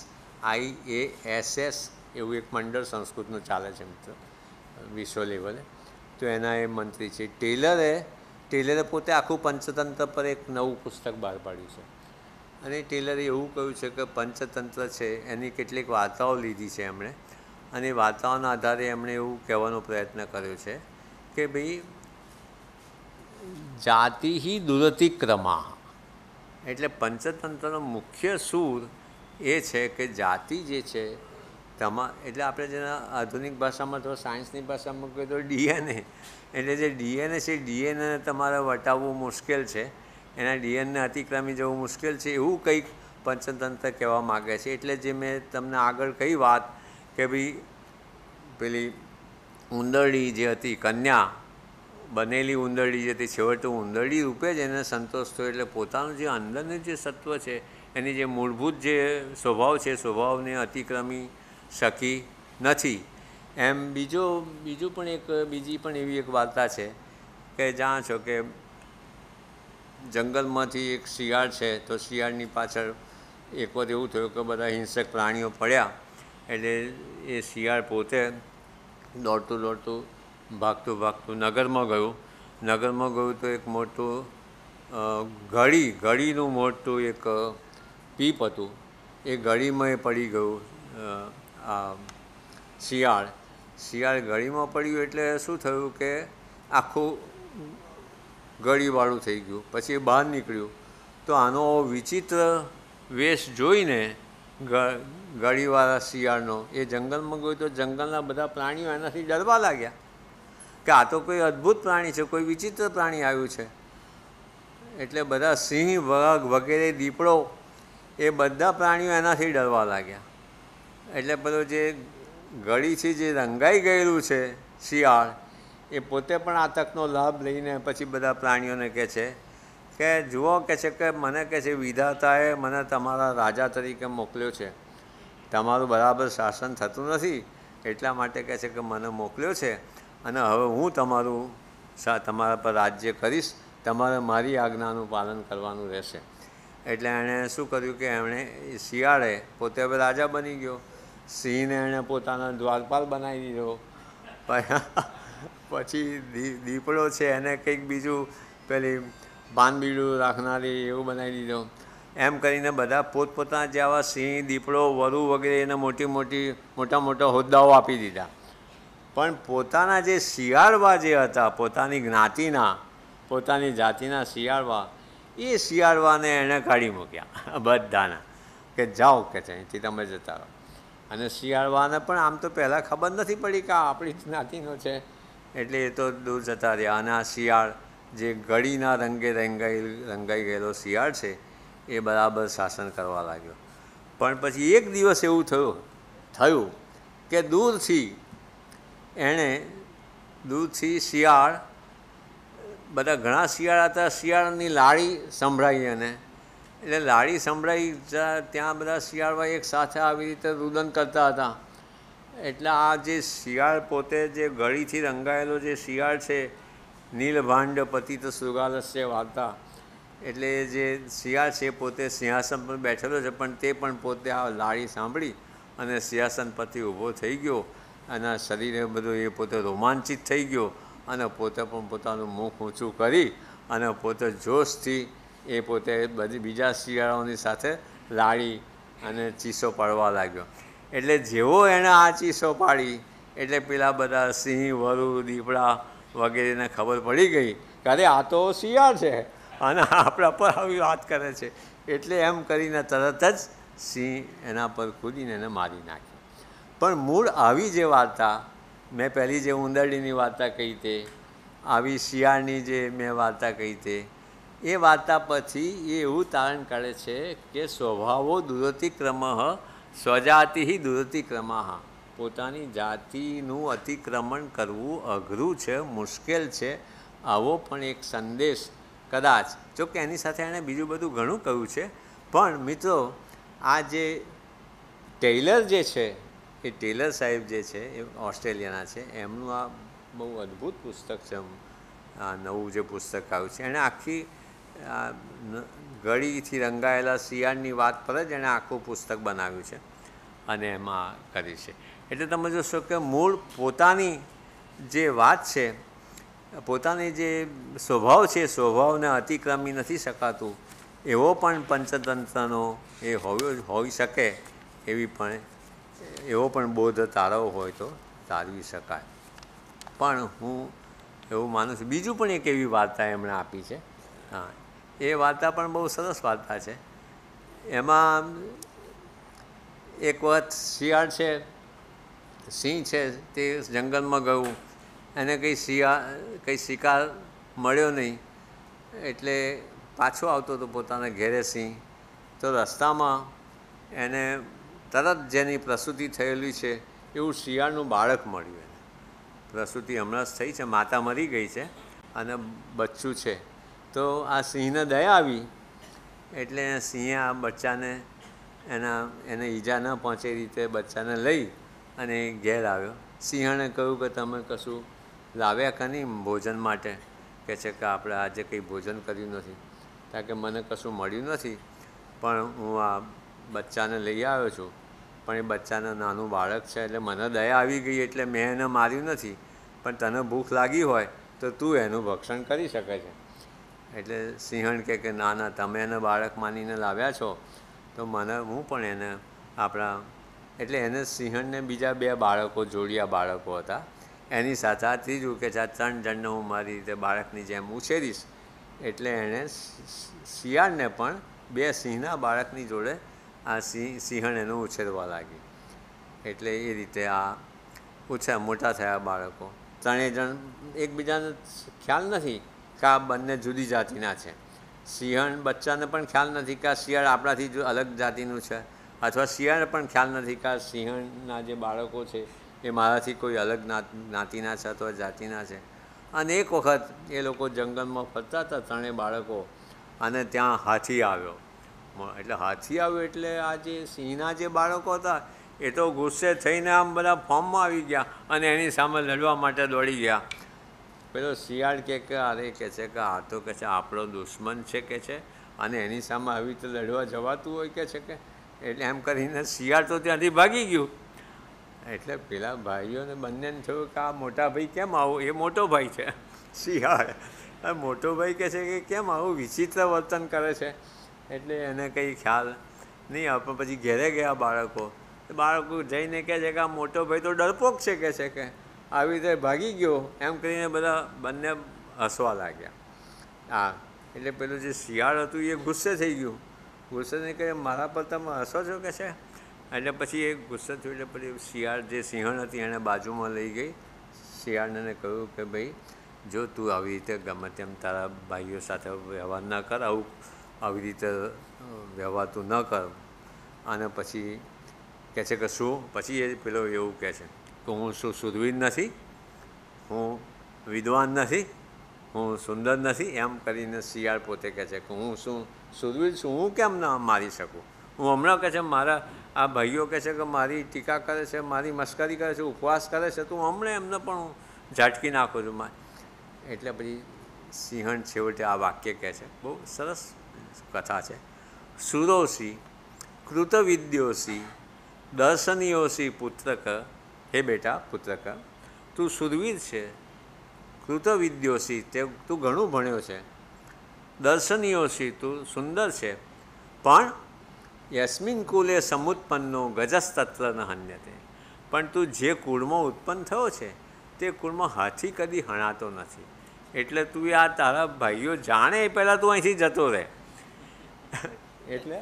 IASS એવું એક મંડળ સંસ્કૃતનું ચાલે છે મિત્રો વિશ્વ લેવલે, તો એના એ મંત્રી છે. ટેલરે પોતે આખું પંચતંત્ર પર એક નવું પુસ્તક બહાર પાડ્યું છે. અને ટેલરે એવું કહ્યું છે કે પંચતંત્ર છે એની કેટલીક વાર્તાઓ લીધી છે એમણે, અને એ વાર્તાઓના આધારે એમણે એવું કહેવાનો પ્રયત્ન કર્યો છે કે ભાઈ જાતિ દુરતિક્રમા, એટલે પંચતંત્રનો મુખ્ય સૂર એ છે કે જાતિ જે છે એટલે આપણે જેના આધુનિક ભાષામાં અથવા સાયન્સની ભાષામાં કહીએ તો DNA, એટલે જે DNA છે, DNA તમારે વટાવવું મુશ્કેલ છે, એના DNA અતિક્રમી જવું મુશ્કેલ છે, એવું કંઈક પંચતંત્ર કહેવા માગે છે. એટલે જે મેં તમને આગળ કહી વાત કે ભાઈ પેલી ઉંદરડી જે હતી, કન્યા બનેલી ઉંદરડી જે હતી, છેવટે ઉંદરડી રૂપે જ એને સંતોષ થયો. એટલે પોતાનું જે અંદરનું જે સત્વ છે, એની જે મૂળભૂત જે સ્વભાવ છે, સ્વભાવને અતિક્રમી શકી નથી. એમ બીજી પણ એવી એક વાર્તા છે કે જાણો છો કે જંગલમાંથી એક શિયાળ છે, તો શિયાળની પાછળ એકવાર એવું થયું કે બધા હિંસક પ્રાણીઓ પડ્યા. એટલે એ શિયાળ પોતે દોડતું ભાગતું નગરમાં ગયું તો એક મોટું ઘડીનું મોટું એક પીપ હતું, એ ઘડીમાં એ પડી ગયું. આ શિયાળ ગળીમાં પડ્યું એટલે શું થયું કે આખું ગળીવાળું થઈ ગયું. પછી એ બહાર નીકળ્યું તો આનો વિચિત્ર વેશ જોઈને ગળીવાળા શિયાળનો એ જંગલમાં ગયું તો જંગલના બધા પ્રાણીઓ એનાથી ડરવા લાગ્યા કે આ તો કોઈ અદ્ભુત પ્રાણી છે, કોઈ વિચિત્ર પ્રાણી આવ્યું છે. એટલે બધા સિંહ, વાઘ વગેરે, દીપડો, એ બધા પ્રાણીઓ એનાથી ડરવા લાગ્યા. એટલે પેલો જે ગળીથી જે રંગાઈ ગયેલું છે શિયાળ, એ પોતે પણ આ તકનો લાભ લઈને પછી બધા પ્રાણીઓને કહે છે કે જુઓ, કહે છે કે મને કહે છે વિધાતાએ મને તમારા રાજા તરીકે મોકલ્યો છે, તમારું બરાબર શાસન થતું નથી, એટલા માટે કહે છે કે મને મોકલ્યો છે, અને હવે હું તમારા પર રાજ્ય કરીશ, તમારે મારી આજ્ઞાનું પાલન કરવાનું રહેશે. એટલે એણે શું કર્યું કે શિયાળે પોતે હવે રાજા બની ગયો, સિંહને એણે પોતાના દ્વારપાલ બનાવી દીધો, પછી દીપડો છે એને કંઈક બીજું પેલી પાનબીડું રાખનારી એવું બનાવી દીધો. એમ કરીને બધા પોતપોતાના જેવા સિંહ, દીપડો, વરુ વગેરે એને મોટા હોદ્દાઓ આપી દીધા. પણ પોતાના જે શિયાળવા જે હતા, પોતાની જ્ઞાતિના, પોતાની જાતિના શિયાળવા, એ શિયાળવાને એણે કાઢી મૂક્યા બધાના, કે જાઓ કે છે અહીંથી તમે જતા રહો. અને શિયાળવાને પણ આમ તો પહેલાં ખબર નથી પડી કે આ આપણી જ્ઞાતિનો છે, એટલે એ તો દૂર જતા રહ્યા. અને આ શિયાળ જે ગળીના રંગે રંગાઈ ગયેલો શિયાળ છે, એ બરાબર શાસન કરવા લાગ્યો. પણ પછી એક દિવસ એવું થયું કે દૂરથી એણે દૂરથી શિયાળ, બધા ઘણા શિયાળ હતા, શિયાળની લાડી સંભળાઈ એને. એટલે લાડી સંભળાઈ ત્યાં બધા શિયાળભાઈ એક સાથે આવી રીતે રુદન કરતા હતા. એટલે આ જે શિયાળ પોતે જે ગળીથી રંગાયેલો જે શિયાળ છે, નીલભાંડ પતિત શૃગાલસ્ય વાર્તા, એટલે જે શિયાળ છે પોતે સિંહાસન પર બેઠેલો છે, પણ તે પણ પોતે આ લાડી સાંભળી અને સિંહાસન પરથી ઊભો થઈ ગયો. અને શરીરે બધું એ પોતે રોમાંચિત થઈ ગયો અને પોતે પણ પોતાનું મુખ ઊંચું કરી અને પોતે જોશથી એ પોતે બધી બીજા શિયાળોની સાથે લાડી અને ચીસો પાડવા લાગ્યો. એટલે જેવો એણે આ ચીસો પાડી એટલે પેલા બધા સિંહ, વરુ, દીપડા વગેરેને ખબર પડી ગઈ કે અરે આ તો શિયાળ છે અને આપણા પર આવી વાત કરે છે. એટલે એમ કરીને તરત જ સિંહ એના પર કૂદીને એને મારી નાખ્યો. પણ મૂળ આવી જે વાર્તા મેં પહેલી જે ઉંદરડીની વાર્તા કહી તે, આવી શિયાળની જે મેં વાર્તા કહી તે, એ વાર્તા પછી એ એવું તારણ કાઢે છે કે સ્વભાવો દુરતિક્રમ સ્વજાતિ દુરતિક્રમ. પોતાની જાતિનું અતિક્રમણ કરવું અઘરું છે, મુશ્કેલ છે, આવો પણ એક સંદેશ કદાચ, જોકે એની સાથે એણે બીજું બધું ઘણું કહ્યું છે. પણ મિત્રો, આ જે ટેલર જે છે, એ ટેલર સાહેબ જે છે એ ઓસ્ટ્રેલિયાના છે, એમનું આ બહુ અદ્ભુત પુસ્તક છે. આ નવું જે પુસ્તક આવ્યું છે, એણે આખી ગળીથી રંગાયેલા શિયાળની વાત પર જ એણે આખું પુસ્તક બનાવ્યું છે અને એમાં કરી છે. એટલે તમે જોશો કે મૂળ પોતાની જે વાત છે, પોતાની જે સ્વભાવ છે, સ્વભાવને અતિક્રમી નથી શકાતું, એવો પણ પંચતંત્રનો એ હોઈ શકે, એવો પણ બોધ તારવો હોય તો તારવી શકાય. પણ હું એવું માનું છું. બીજું પણ એક એવી વાર્તા એમણે આપી છે. હા, એ વાર્તા પણ બહુ સરસ વાર્તા છે. એમાં એક વખત શિયાળ છે, સિંહ છે, તે જંગલમાં ગયું, એને કંઈ શિકાર મળ્યો નહીં, એટલે પાછો આવતો હતો પોતાના ઘેરે સિંહ. તો રસ્તામાં એને તરત જેની પ્રસૂતિ થયેલી છે એવું શિયાળનું બાળક મળ્યું. એને પ્રસૂતિ હમણાં જ થઈ છે, માતા મરી ગઈ છે અને બચ્ચું છે. તો આ સિંહને દયા આવી એટલે સિંહે આ બચ્ચાને એને ઈજા ન પહોંચે રીતે બચ્ચાને લઈ અને ઘેર આવ્યો. સિંહણે કહ્યું કે તમે કશું લાવ્યા કે નહીં ભોજન માટે? કહે છે કે આપણે આજે કંઈ ભોજન કર્યું નથી. કારણ કે મને કશું મળ્યું નથી, પણ હું આ બચ્ચાને લઈ આવ્યો છું. પણ એ બચ્ચાને નાનું બાળક છે એટલે મને દયા આવી ગઈ એટલે મેં એને માર્યું નથી. પણ તને ભૂખ લાગી હોય તો તું એનું ભક્ષણ કરી શકે છે. એટલે સિંહણ કહે કે ના ના, તમે એને બાળક માનીને લાવ્યા છો તો હું પણ એને એટલે એને સિંહણને બીજા 2 બાળકો, જોડિયા બાળકો હતા. એની સાથે આ ત્રીજું કે આ 3 જણને હું મારી રીતે બાળકની જેમ ઉછેરીશ. એટલે એણે શિયાળને પણ 2 સિંહના બાળકની જોડે આ સિંહણ એનું ઉછેરવા લાગી. એટલે એ રીતે આ મોટા થયા બાળકો. 3 જણ એકબીજાને ખ્યાલ નથી કે આ બંને જુદી જાતિના છે. સિંહણ બચ્ચાને પણ ખ્યાલ નથી કે આ શિયાળ આપણાથી અલગ જાતિનું છે, અથવા શિયાળને પણ ખ્યાલ નથી કે આ સિંહણના જે બાળકો છે એ મારાથી કોઈ અલગ જ્ઞાતિના છે અથવા જાતિના છે. અને એક વખત એ લોકો જંગલમાં ફરતા હતા 3 બાળકો, અને ત્યાં હાથી આવ્યો. એટલે હાથી આવ્યો એટલે આ જે સિંહના જે બાળકો હતા એ તો ગુસ્સે થઈને આમ બધા ફોર્મમાં આવી ગયા અને એની સામે લડવા માટે દોડી ગયા. પેલો શિયાળ કે અરે કહે છે કે આ તો કહે છે આપણો દુશ્મન છે કે છે, અને એની સામે આવી રીતે લડવા જવાતું હોય કે છે કે. એટલે એમ કરીને શિયાળ તો ત્યાંથી ભાગી ગયું. એટલે પેલા ભાઈઓને બંનેને થયું કે આ મોટા ભાઈ કેમ આવું, એ મોટો ભાઈ છે શિયાળ, મોટો ભાઈ કહે છે કે કેમ આવું વિચિત્ર વર્તન કરે છે. એટલે એને કંઈ ખ્યાલ નહીં આવે. પણ પછી ઘેરે ગયા બાળકો જઈને કહે છે કે આ મોટો ભાઈ તો ડરપોક છે કે છે કે આવી રીતે ભાગી ગયો. એમ કરીને બંને હસવા લાગ્યા. એટલે પેલું જે શિયાળ હતું એ ગુસ્સે થઈ ગયું. ગુસ્સે નહીં કહે મારા પર તમે હસો છો કે છે. એટલે પછી એ ગુસ્સે થયું એટલે પછી શિયાળ જે સિંહણ હતી એણે બાજુમાં લઈ ગઈ. શિયાળને કહ્યું કે ભાઈ જો તું આવી રીતે ગમે તેમ તારા ભાઈઓ સાથે વ્યવહાર ન કર, આવી રીતે વ્યવહાર તું ન કર. અને પછી કહે છે કે શું? પછી એ પેલો એવું કહે છે કે હું શું શુદ્ધવીર નથી, હું વિદ્વાન નથી, હું સુંદર નથી, એમ કરીને શિયાળ પોતે કહે છે કે હું શું શુદ્ધવીર છું, હું કેમ ના મારી શકું. હું હમણાં કહે છે મારા આ ભાઈઓ કહે છે કે મારી ટીકા કરે છે, મારી મસ્કરી કરે છે, ઉપવાસ કરે છે, તો હું હમણાં એમને પણ હું ઝાટકી નાખું છું. એટલે પછી સિંહણ છેવટે આ વાક્ય કહે છે, બહુ સરસ કથા છે. સુરોસી કૃતવિદ્યોસી દર્શનીયોસી પુત્રક, હે બેટા પુત્રક, તું સુરવીર છે, કૃતવિદ્યોસી તે તું ઘણું ભણ્યો છે, દર્શનીયોસી તું સુંદર છે, પણ યસ્મિન કુલે સમુત્પન્નો ગજસ્તત્ર ન હન્યતે, પણ તું જે કુળમાં ઉત્પન્ન થયો છે તે કુળમાં હાથી કદી હણાતો નથી. એટલે તું આ તારા ભાઈઓ જાણે એ પહેલાં તું અહીંથી જતો રહે. એટલે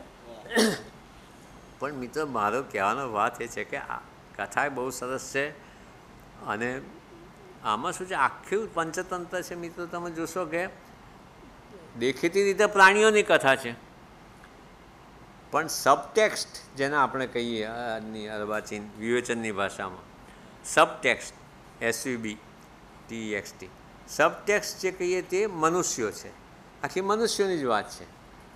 પણ મિત્રો મારો કહેવાનો વાત એ છે કે આ કથા બહુ સરસ છે. અને આમાં શું છે, આખું પંચતંત્ર છે મિત્રો. તમે જોશો કે દેખીતી રીતે પ્રાણીઓની કથા છે, પણ સબટેક્સ્ટ જેને આપણે કહીએ આજની અર્વાચીન વિવેચનની ભાષામાં સબટેક્સ્ટ, SUBTEXT, સબટેક્સ્ટ જે કહીએ તે મનુષ્યો છે. આખી મનુષ્યોની જ વાત છે.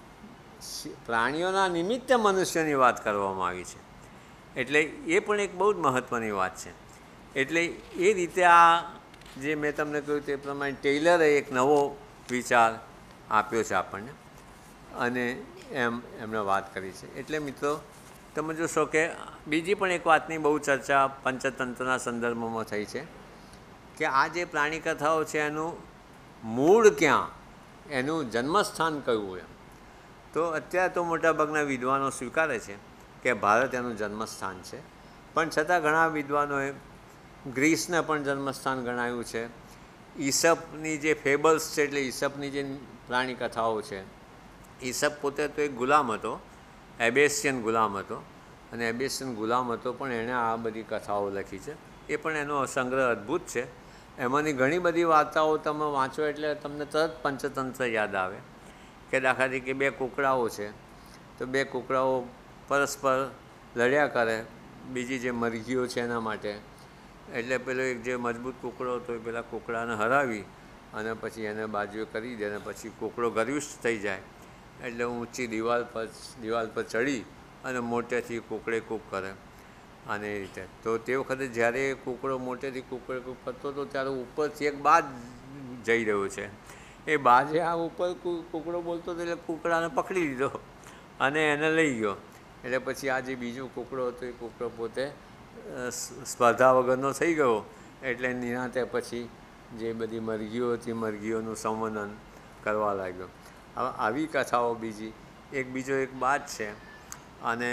પ્રાણીઓના નિમિત્તે મનુષ્યોની વાત કરવામાં આવી છે. એટલે એ પણ એક બહુ જ મહત્ત્વની વાત છે. એટલે એ રીતે આ જે મેં તમને કહ્યું તે પ્રમાણે ટેલરે એક નવો વિચાર આપ્યો છે આપણને, અને એમણે વાત કરી છે. એટલે મિત્રો તમે જોશો કે બીજી પણ એક વાતની બહુ ચર્ચા પંચતંત્રના સંદર્ભમાં થઈ છે કે આ જે પ્રાણી કથાઓ છે એનું મૂળ ક્યાં, એનું જન્મસ્થાન કયું એમ. તો અત્યારે તો મોટાભાગના વિદ્વાનો સ્વીકારે છે કે ભારત એનું જન્મસ્થાન છે, પણ છતાં ઘણા વિદ્વાનોએ ગ્રીસને પણ જન્મસ્થાન ગણાવ્યું છે. ઈસપની જે ફેબલ્સ છે, એટલે ઈસપની જે પ્રાણી કથાઓ છે, ઈસપ પોતે તો એક ગુલામ હતો, એબેસિયન ગુલામ હતો, અને એબેસિયન ગુલામ હતો પણ એણે આ બધી કથાઓ લખી છે. એ પણ એનો સંગ્રહ અદ્ભુત છે. એમાંની ઘણી બધી વાર્તાઓ તમે વાંચો એટલે તમને તરત પંચતંત્ર યાદ આવે. કે દાખલા તરીકે બે કૂકડાઓ છે, તો બે કૂકડાઓ પરસ્પર લડ્યા કરે બીજી જે મરઘીઓ છે એના માટે. એટલે પેલો એક જે મજબૂત કૂકડો હતો એ પેલા કૂકડાને હરાવી અને પછી એને બાજુએ કરી દે, અને પછી કૂકડો ગર્વિષ્ઠ થઈ જાય એટલે ઊંચી દિવાલ પર ચડી અને મોટેથી કૂકડે કૂક કરે. અને એ રીતે તો તે વખતે જ્યારે કૂકડો મોટેથી કૂકડે કૂક કરતો હતો ત્યારે ઉપરથી એક બાજ જઈ રહ્યો છે. એ બાજે આ ઉપર કૂકડો બોલતો હતો એટલે કૂકડાને પકડી લીધો અને એને લઈ ગયો. એટલે પછી આ જે બીજો કૂકડો હતો એ કૂકડો પોતે સ્પર્ધા વગરનો થઈ ગયો. એટલે નિરાંતે પછી જે બધી મરઘીઓ હતી મરઘીઓનું સંવર્ણન કરવા લાગ્યો. હવે આવી કથાઓ બીજો એક બાજ છે, અને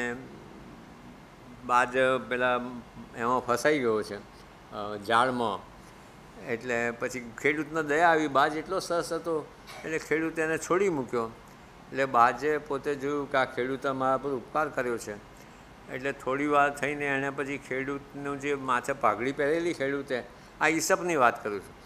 બાજ પેલા એમાં ફસાઈ ગયો છે જાળમાં. એટલે પછી ખેડૂતને દયા આવી, બાજ એટલો સરસ હતો એટલે ખેડૂતે એને છોડી મૂક્યો. એટલે બાજે પોતે જોયું કે આ ખેડૂતે મારા પર ઉપકાર કર્યો છે, એટલે થોડી વાર થઈને એણે પછી ખેડૂતનું જે માથે પાઘડી પહેરેલી, ખેડૂતે આ ઈસપની વાત કરું છું,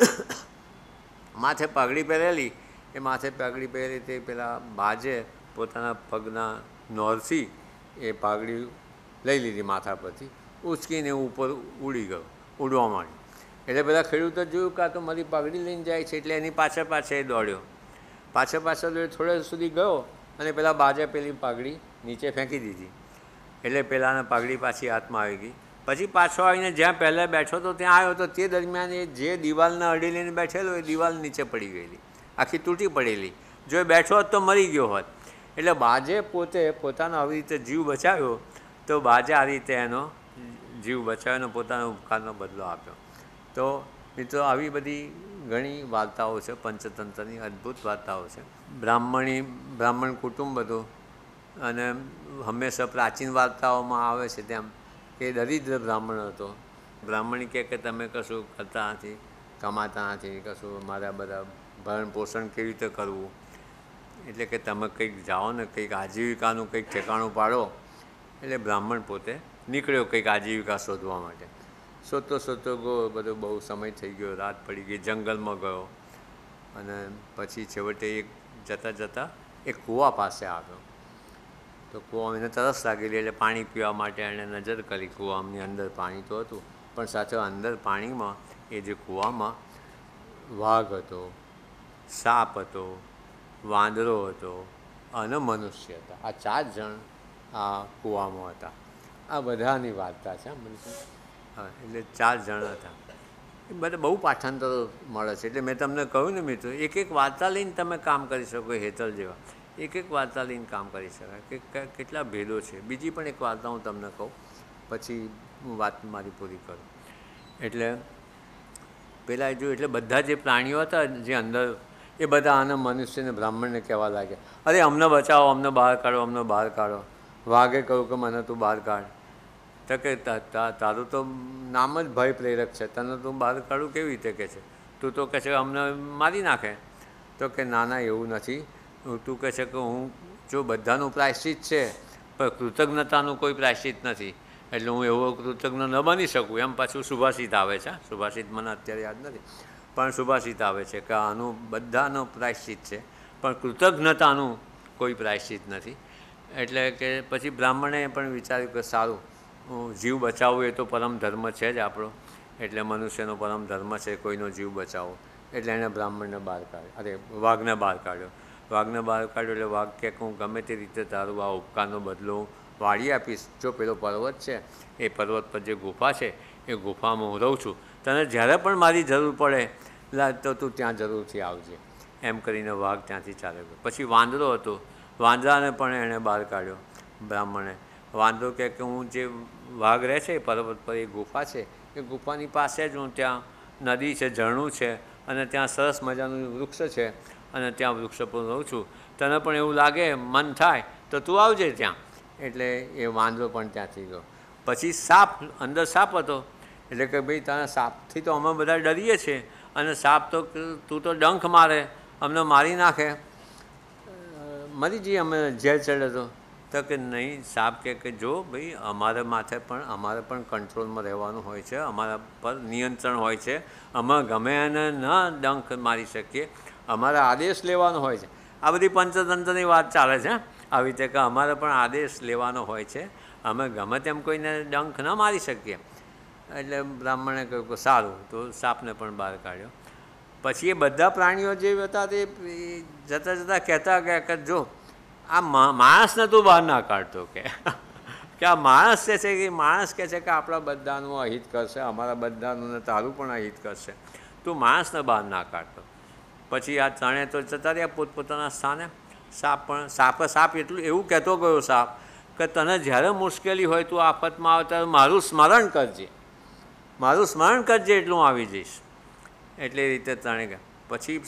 માથે પાઘડી પહેરેલી, એ માથે પાઘડી પહેરેલી તે પેલા બાજે પોતાના પગના નોરથી એ પાઘડી લઈ લીધી માથા પરથી, ઉચકીને ઉપર ઉડી ગયો, ઉડવા માંડ્યો. એટલે પેલા ખેડૂતે જોયું કે આ તો મારી પાઘડી લઈને જાય છે, એટલે એની પાછળ એ દોડ્યો. પાછળ થોડે સુધી ગયો અને પેલા બાજે પેલી પાઘડી નીચે ફેંકી દીધી. એટલે પેલાને પાઘડી પાછી હાથમાં આવી ગઈ. પછી પાછો આવીને જ્યાં પહેલાં બેઠો હતો ત્યાં આવ્યો તો તે દરમિયાન એ જે દિવાલને અડી લઈને બેઠેલો એ દિવાલ નીચે પડી ગયેલી, આખી તૂટી પડેલી. જો એ બેઠો હોત તો મરી ગયો હોત. એટલે બાજે પોતે પોતાનો આવી રીતે જીવ બચાવ્યો, તો બાજે આ રીતે એનો જીવ બચાવ્યો, પોતાના ઉપકારનો બદલો આપ્યો. તો મિત્રો આવી બધી ઘણી વાર્તાઓ છે પંચતંત્રની, અદ્ભુત વાર્તાઓ છે. બ્રાહ્મણ કુટુંબ હતું, અને હંમેશા પ્રાચીન વાર્તાઓમાં આવે છે તેમ કે દરિદ્ર બ્રાહ્મણ હતો. બ્રાહ્મણ કહે કે તમે કશું કરતા નથી, કમાતા નથી, કશું મારા બધા ભરણ પોષણ કેવી રીતે કરવું, એટલે કે તમે કંઈક જાઓ ને કંઈક આજીવિકાનું કંઈક ઠેકાણું પાડો. એટલે બ્રાહ્મણ પોતે નીકળ્યો કંઈક આજીવિકા શોધવા માટે. શોધતો ગયો, બધો બહુ સમય થઈ ગયો, રાત પડી ગઈ, જંગલમાં ગયો, અને પછી છેવટે જતાં એક કૂવા પાસે આવ્યો. તો કૂવામાં એને તરસ લાગેલી એટલે પાણી પીવા માટે એણે નજર કરી. કૂવાની અંદર પાણી તો હતું, પણ સાથે અંદર પાણીમાં એ જે કૂવામાં વાઘ હતો, સાપ હતો, વાંદરો હતો અને મનુષ્ય હતા. આ 4 જણ આ કૂવામાં હતા. આ બધાની વાર્તા છે. હા, એટલે 4 જણ હતા. એ બધા બહુ પાઠાંતરો મળે છે. એટલે મેં તમને કહ્યું ને મિત્રો, એક એક વાર્તા લઈને તમે કામ કરી શકો. હેતલ જેવા એક એક વાર્તા લઈને કામ કરી શકાય કે કેટલા ભેદો છે. બીજી પણ એક વાર્તા હું તમને કહું, પછી હું વાત મારી પૂરી કરું. એટલે પેલા જોયું, એટલે બધા જે પ્રાણીઓ હતા જે અંદર, એ બધા આને મનુષ્યને બ્રાહ્મણને કહેવા લાગ્યા, અરે અમને બચાવો, અમને બહાર કાઢો, અમને બહાર કાઢો. વાઘે કહ્યું કે મને તું બહાર કાઢ. તો કે તારું તો નામ જ ભય પ્રેરક છે, તને તું બહાર કાઢું કેવી રીતે કહે છે? તું તો કહે છે અમને મારી નાખે. તો કે ના ના, એવું નથી. તું કહે છે કે હું જો બધાનું પ્રાયશ્ચિત છે પણ કૃતજ્ઞતાનું કોઈ પ્રાયશ્ચિત નથી, એટલે હું એવો કૃતજ્ઞ ન બની શકું. એમ પાછું સુભાષિત આવે છે. સુભાષિત મને અત્યારે યાદ નથી, પણ સુભાષિત આવે છે કે આનું બધાનું પ્રાયશ્ચિત છે પણ કૃતજ્ઞતાનું કોઈ પ્રાયશ્ચિત નથી. એટલે કે પછી બ્રાહ્મણે પણ વિચાર્યું કે સારું, જીવ બચાવવો એ તો પરમ ધર્મ છે જ આપણો, એટલે મનુષ્યનો પરમ ધર્મ છે કોઈનો જીવ બચાવવો. એટલે એણે બ્રાહ્મણને બહાર કાઢ્યો, અરે વાઘને બહાર કાઢ્યો. વાઘને બહાર કાઢ્યો એટલે વાઘ કે હું ગમે તે રીતે તારું આ ઉપકારનો બદલો વાળી આપીશ. જો પેલો પર્વત છે, એ પર્વત પર જે ગુફા છે, એ ગુફામાં હું રહું છું, તને જ્યારે પણ મારી જરૂર પડે તો તું ત્યાં જરૂરથી આવજે. એમ કરીને વાઘ ત્યાંથી ચાલ્યો ગયો. પછી વાંદરો હતો, વાંદરાને પણ એણે બહાર કાઢ્યો બ્રાહ્મણે. વાંદરો કહે કે હું જે વાઘ રહે છે એ પર્વત પર, એ ગુફા છે, એ ગુફાની પાસે જ હું ત્યાં નદી છે, ઝરણું છે, અને ત્યાં સરસ મજાનું વૃક્ષ છે, અને ત્યાં વૃક્ષ પર રહું છું. તને પણ એવું લાગે, મન થાય તો તું આવજે ત્યાં. એટલે એ વાંદરો પણ ત્યાંથી ગયો. પછી સાપ, અંદર સાપ હતો. એટલે કે ભાઈ તારા સાપથી તો અમે બધા ડરીએ છીએ, અને સાપ તો તું તો ડંખ મારે, અમને મારી નાખે, મરી જઈએ અમે, ઝેર ચડે તો કે નહીં. સાપ કે જો ભાઈ અમારા માથે પણ, અમારે પણ કંટ્રોલમાં રહેવાનું હોય છે, અમારા પર નિયંત્રણ હોય છે, અમે ગમે એને ન ડંખ મારી શકીએ, અમારે આદેશ લેવાનો હોય છે. આ બધી પંચતંત્રની વાત ચાલે છે આવી રીતે, કે અમારે પણ આદેશ લેવાનો હોય છે, અમે ગમે તેમ કોઈને ડંખ ન મારી શકીએ. એટલે બ્રાહ્મણે કહ્યું કે સારું, તો સાપને પણ બહાર કાઢ્યો. પછી એ બધા પ્રાણીઓ જે હતા તે જતાં જતાં કહેતા ગયા કે જો આ માણસને તું બહાર ના કાઢતો, કે આ માણસ જે છે એ માણસ કહે છે કે આપણા બધાનું અહિત કરશે, અમારા બધાનું ને તારું પણ અહિત કરશે, તું માણસને બહાર ના કાઢતો. પછી આ ત્રણે તો જતા રહ્યા પોતપોતાના સ્થાને. સાપ એટલું એવું કહેતો ગયો, સાપ કે તને જ્યારે મુશ્કેલી હોય, તું આફતમાં આવે ત્યારે મારું સ્મરણ કરજે, મારું સ્મરણ કરજે, એટલું આવી જઈશ. એટલે એ રીતે ત્રણે ગયા. પછી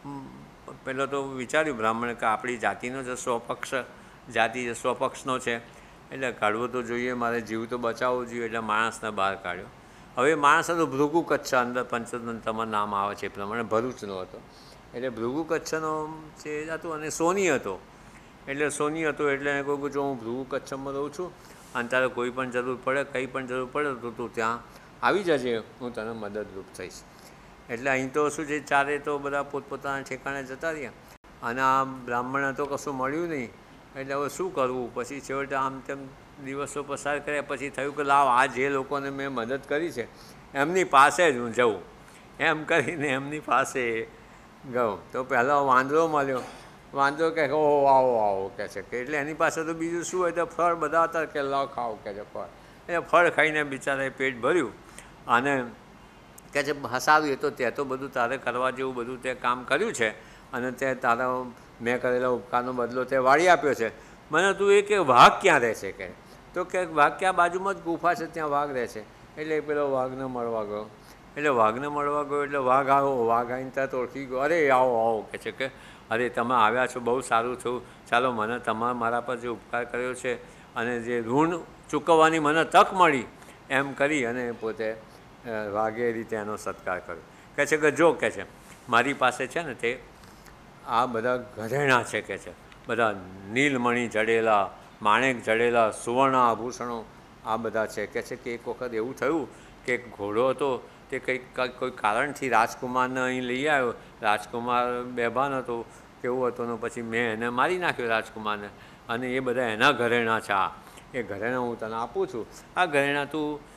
પહેલો તો વિચાર્યું બ્રાહ્મણે કે આપણી જાતિનો જ સ્વપક્ષ, જાતિ સ્વપક્ષનો છે, એટલે કાઢવો તો જોઈએ, મારે જીવ તો બચાવવો જોઈએ. એટલે માણસને બહાર કાઢ્યો. હવે માણસ હતો ભૃગુ કચ્છ, અંદર પંચતંત્રમાં નામ આવે છે એ પ્રમાણે ભરૂચનો હતો. એટલે ભૃગુ કચ્છનો જે હતું, અને સોની હતો. એટલે સોની હતો એટલે એને કહ્યું કે જો હું ભૃગુ કચ્છમાં રહું છું, અને તારે કોઈ પણ જરૂર પડે, કંઈ પણ જરૂર પડે તો તું ત્યાં આવી જજે, હું તને મદદરૂપ થઈશ. એટલે અહીં તો શું છે, ચારે તો બધા પોતપોતાના ઠેકાણે જતા રહ્યા, અને આ બ્રાહ્મણને તો કશું મળ્યું નહીં. એટલે હવે શું કરવું? પછી છેવટે આમ તેમ દિવસો પસાર કર્યા. પછી થયું કે લાવ, આ જે લોકોને મેં મદદ કરી છે એમની પાસે જ હું જઉં, એમ કરીને એમની પાસે ગયો. તો પહેલાં વાંદરો મળ્યો. વાંદરો કહે ઓહો આવો આવો કહે છે કે, એટલે એની પાસે તો બીજું શું હોય, તો ફળ બધા હતા કે લાવ ખાવ કહે છે ફળ. એટલે ફળ ખાઈને બિચારાએ પેટ ભર્યું, અને કહે છે સારું, એ તો તે તો બધું તારે કરવા જેવું બધું તે કામ કર્યું છે, અને તે તારા મેં કરેલા ઉપકારનો બદલો તે વાળી આપ્યો છે. મને તું એ કે વાઘ ક્યાં રહે છે કે? તો કે વાઘ ક્યાં, બાજુમાં જ ગુફા છે, ત્યાં વાઘ રહે છે. એટલે પેલો વાઘને મળવા ગયો. એટલે વાઘને મળવા ગયો એટલે વાઘ આવ્યો. વાઘ આવીને ત્યાં તો ઓળખી ગયો. અરે આવો આવો કહે છે કે અરે તમે આવ્યા છો, બહુ સારું થયું, ચાલો મને મારા પર જે ઉપકાર કર્યો છે અને જે ઋણ ચૂકવવાની મને તક મળી, એમ કરી અને પોતે વાઘે એ રીતે એનો સત્કાર કર્યો. કહે છે કે જો કહે છે મારી પાસે છે ને તે આ બધા ઘરેણાં છે કહે છે, બધા નીલમણી જડેલા, માણેક જડેલા, સુવર્ણ આભૂષણો આ બધા છે. કહે છે કે એક વખત એવું થયું કે એક ઘોડો હતો, તે કોઈ કારણથી રાજકુમારને અહીં લઈ આવ્યો. રાજકુમાર બેભાન હતો, કેવું હતું, ને પછી મેં એને મારી નાખ્યો રાજકુમારને, અને એ બધા એના ઘરેણાં છે. આ એ ઘરેણાં હું તને આપું છું, આ ઘરેણાં તું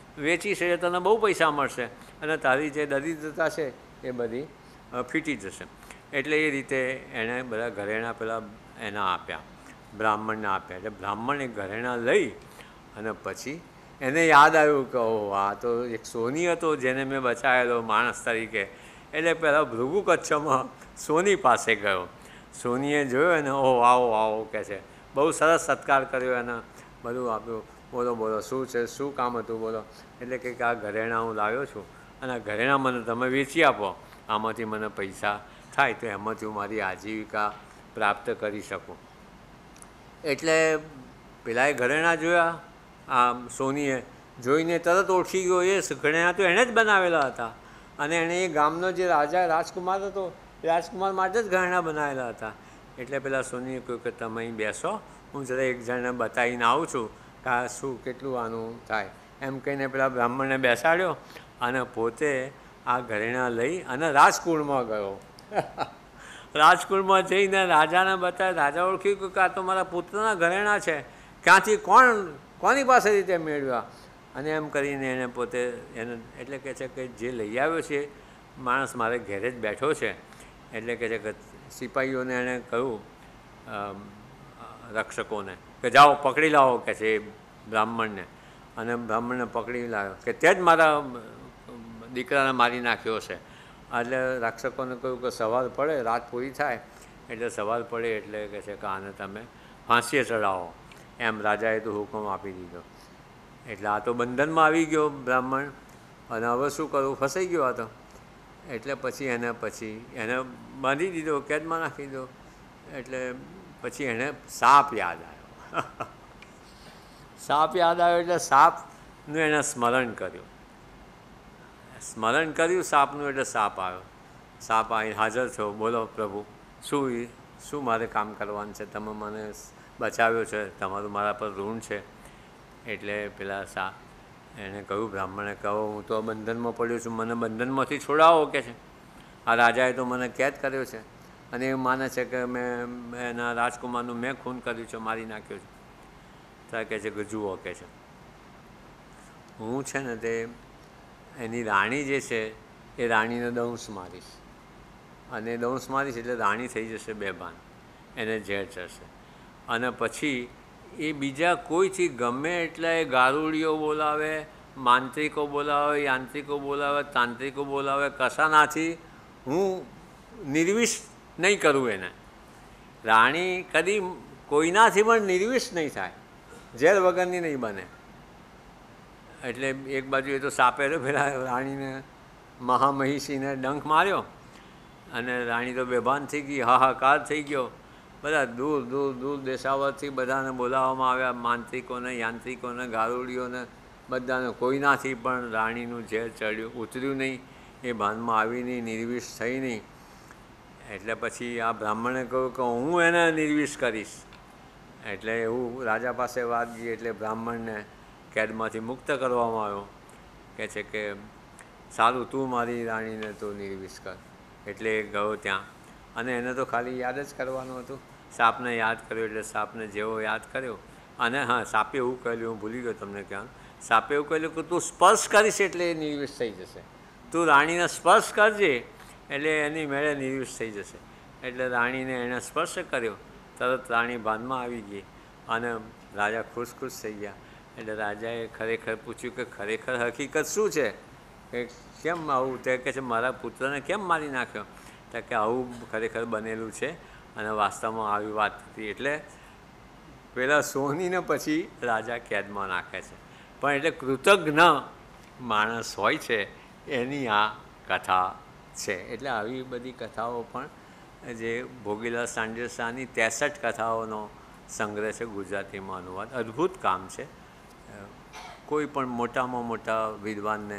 વેચી છે તને બહુ પૈસા મળશે અને તારી જે દરિદ્રતા છે એ બધી ફીટી જશે. એટલે એ રીતે એણે બધા ઘરેણાં પેલા એના આપ્યા, બ્રાહ્મણને આપ્યા. એટલે બ્રાહ્મણે ઘરેણાં લઈ અને પછી એને યાદ આવ્યું કે ઓહ, આ તો એક સોની હતો જેને મેં બચાવેલો માણસ તરીકે. એટલે પહેલાં ભૃગુ કચ્છમાં સોની પાસે ગયો. સોનીએ જોયો અને ઓહ, આવો આવો કહે છે, બહુ સરસ સત્કાર કર્યો એને, બધું આપ્યું. બોલો બોલો શું છે, શું કામ હતું બોલો. એટલે કે આ ઘરેણાં હું લાવ્યો છું અને આ ઘરેણાં મને તમે વેચી આપો, આમાંથી મને પૈસા થાય તો એમાંથી હું મારી આજીવિકા પ્રાપ્ત કરી શકું. એટલે પેલાએ ઘરેણાં જોયા, આ સોનીએ જોઈને તરત ઓળખી ગયો એ ઘરેણાં તો એણે જ બનાવેલા હતા અને એણે એ ગામનો જે રાજા રાજકુમાર હતો, રાજકુમાર માટે જ ઘરેણાં બનાવેલા હતા. એટલે પેલા સોનીએ કહ્યું કે તમે અહીં બેસો, હું જરા એક જણને બતાવીને આવું છું કે આ શું કેટલું આનું થાય. એમ કહીને પેલા બ્રાહ્મણને બેસાડ્યો અને પોતે આ ઘરેણાં લઈ અને રાજકુળમાં ગયો. રાજકુળમાં જઈને રાજાને બતાવે. રાજા ઓળખી ગયું કે આ તો મારા પુત્રના ઘરેણાં છે, ક્યાંથી કોની પાસેથી તે મેળવ્યા. અને એમ કરીને એને પોતે એને એટલે કહે છે કે જે લઈ આવ્યો છે માણસ મારે ઘેરે જ બેઠો છે. એટલે કહે છે કે સિપાહીઓને એણે કહ્યું રક્ષકોને કે જાઓ પકડી લાવો કે છે એ બ્રાહ્મણને. અને બ્રાહ્મણને પકડી લાવ્યો કે તે જ મારા દીકરાને મારી નાખ્યો છે. એટલે રક્ષકોને કહ્યું કે સવાર પડે, રાત પૂરી થાય એટલે સવાર પડે એટલે કહે છે કે આને તમે ફાંસીએ ચડાવો. એમ રાજાએ તો હુકમ આપી દીધો. એટલે આ તો બંધનમાં આવી ગયો બ્રાહ્મણ અને હવે શું કરવું, ફસાઈ ગયો આ તો. એટલે પછી એને બાંધી દીધો, કેદમાં નાખી દીધો. એટલે પછી એને સાપ યાદ આવ્યો. સાપ યાદ આવ્યો એટલે સાપનું એણે સ્મરણ કર્યું સાપનું. એટલે સાપ આવ્યો. સાપ આવી હાજર થયો. બોલો પ્રભુ, શું મારે કામ કરવાનું છે, તમે મને બચાવ્યો છે, તમારું મારા પર ઋણ છે. એટલે પેલા સાપ એણે કહ્યું, બ્રાહ્મણે કહો હું તો બંધનમાં પડ્યો છું, મને બંધનમાંથી છોડાવો કે છે. આ રાજાએ તો મને કેદ કર્યો છે અને એ માને છે કે મેં એના રાજકુમારનું મેં ખૂન કર્યું છે, મારી નાખ્યો છે. ત્યારે કહે છે કે જુઓ કે છે, હું છે ને તે એની રાણી જે છે એ રાણીને દંશ મારીશ અને દંશ મારીશ એટલે રાણી થઈ જશે બેભાન, એને ઝેર ચડશે. અને પછી એ બીજા કોઈથી ગમે એટલા એ ગારુડીઓ બોલાવે, માંત્રિકો બોલાવે, યાંત્રિકો બોલાવે, તાંત્રિકો બોલાવે, કશાનાથી હું નિર્વિષ નહીં કરું એને. રાણી કદી કોઈનાથી પણ નિર્વિષ નહીં થાય, ઝેર વગરની નહીં બને. એટલે એક બાજુ એ તો સાપે પેલા રાણીને મહામહિષીને ડંખ માર્યો અને રાણી તો બેભાન થઈ ગઈ, હાહાકાર થઈ ગયો. બધા દૂર દેશાવરથી બધાને બોલાવવામાં આવ્યા, માંત્રિકોને, યાંત્રિકોને, ગારુડીઓને, બધાને. કોઈનાથી પણ રાણીનું ઝેર ચડ્યું ઉતર્યું નહીં, એ ભાનમાં આવી નહીં, નિર્વિષ થઈ નહીં. એટલે પછી આ બ્રાહ્મણે કહ્યું કે હું એને નિર્વિષ કરીશ. એટલે એવું રાજા પાસે વાત ગઈ એટલે બ્રાહ્મણને કેદમાંથી મુક્ત કરવામાં આવ્યો. કહે છે કે સારું, તું મારી રાણીને તું નિર્વિષ કર. એટલે એ ગયો ત્યાં અને એને તો ખાલી યાદ જ કરવાનું હતું. સાપને યાદ કર્યો એટલે સાપને જેવો યાદ કર્યો અને હા, સાપે એવું કહેલું, હું ભૂલી ગયો તમને કહેવાનું. સાપે એવું કહેલું કે તું સ્પર્શ કરીશ એટલે એ નિર્વિષ થઈ જશે, તું રાણીને સ્પર્શ કરજે એટલે એની મેળે નિર્વિષ થઈ જશે. એટલે રાણીને એણે સ્પર્શ કર્યો, તરત રાણી ભાનમાં આવી ગઈ અને રાજા ખુશ થઈ ગયા. એટલે રાજાએ ખરેખર પૂછ્યું કે ખરેખર હકીકત શું છે, કે કેમ આવું? તે કહે છે મારા પુત્રને કેમ મારી નાખ્યો? તો કે આવું ખરેખર બનેલું છે અને વાસ્તવમાં આવી વાત હતી. એટલે પેલા સોનીને પછી રાજા કેદમાં નાખે છે. પણ એટલે કૃતજ્ઞ માણસ હોય છે એની આ કથા છે. એટલે આવી બધી કથાઓ પણ જે ભોગીલાલ સાંડેસરાની 63 કથાઓનો સંગ્રહ છે, ગુજરાતીમાં અનુવાદ. અદ્ભુત કામ છે. કોઈ પણ મોટામાં મોટા વિદ્વાનને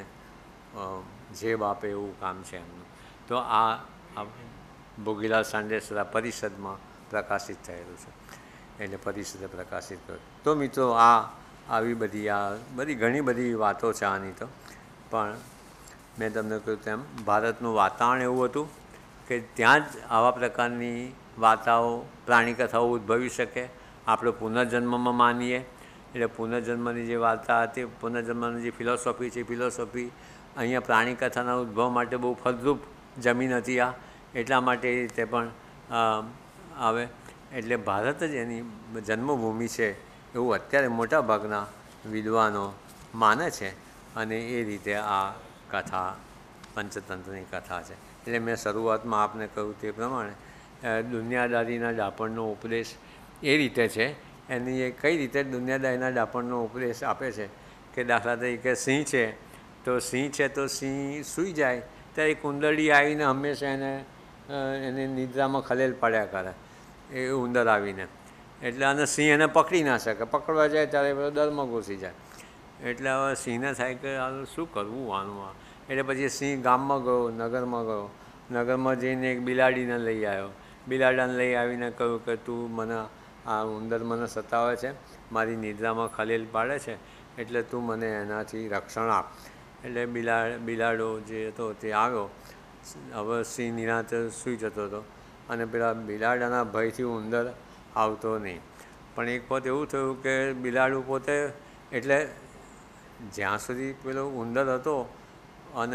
જેબ આપે એવું કામ છે એમનું. તો આ ભોગીલાલ સાંડેસરા પરિષદમાં પ્રકાશિત થયેલું છે, એટલે પરિષદે પ્રકાશિત કર્યું. તો મિત્રો આવી બધી ઘણી બધી વાતો છે આની. તો પણ મેં તમને કહ્યું તેમ ભારતનું વાતાવરણ એવું હતું કે ત્યાં જ આવા પ્રકારની વાર્તાઓ, પ્રાણી કથાઓ ઉદ્ભવી શકે. આપણે પુનર્જન્મમાં માનીએ એટલે પુનર્જન્મની જે વાર્તા હતી, પુનર્જન્મની જે ફિલોસોફી છે, ફિલોસોફી અહીંયા પ્રાણી કથાના ઉદ્ભવ માટે બહુ ફળદ્રુપ જમીન હતી આ, એટલા માટે એ રીતે પણ આવે. એટલે ભારત જ એની જન્મભૂમિ છે એવું અત્યારે મોટાભાગના વિદ્વાનો માને છે, અને એ રીતે આ કથા પંચતંત્રની કથા છે. એટલે મેં શરૂઆતમાં આપને કહ્યું તે પ્રમાણે દુનિયાદારીના ડાપણનો ઉપદેશ એ રીતે છે. એની એ કઈ રીતે દુનિયાદારીના ડાપણનો ઉપદેશ આપે છે કે દાખલા તરીકે સિંહ છે, તો સિંહ સૂઈ જાય ત્યારે કુંદડી આવીને હંમેશા એને નિદ્રામાં ખલેલ પાડ્યા કરે, એ ઉંદર આવીને. એટલે અને સિંહ એને પકડી ના શકે, પકડવા જાય ત્યારે બધો દરમાં ઘૂસી જાય. એટલે હવે સિંહને થાય કે આ શું કરવું આનું. એટલે પછી સિંહ ગામમાં ગયો, નગરમાં ગયો, નગરમાં જઈને એક બિલાડીને લઈ આવ્યો. બિલાડાને લઈ આવીને કહ્યું કે તું મને આ ઉંદર મને સતાવે છે, મારી નિદ્રામાં ખલેલ પાડે છે, એટલે તું મને એનાથી રક્ષણ આપ. એટલે બિલાડો જે હતો તે આવ્યો. હવે સિંહ નિરાંતે સૂઈ જતો હતો અને પેલા બિલાડાના ભયથી ઉંદર આવતો નહીં. પણ એક વખત એવું થયું કે બિલાડું પોતે, એટલે જ્યાં સુધી પેલો ઉંદર હતો અને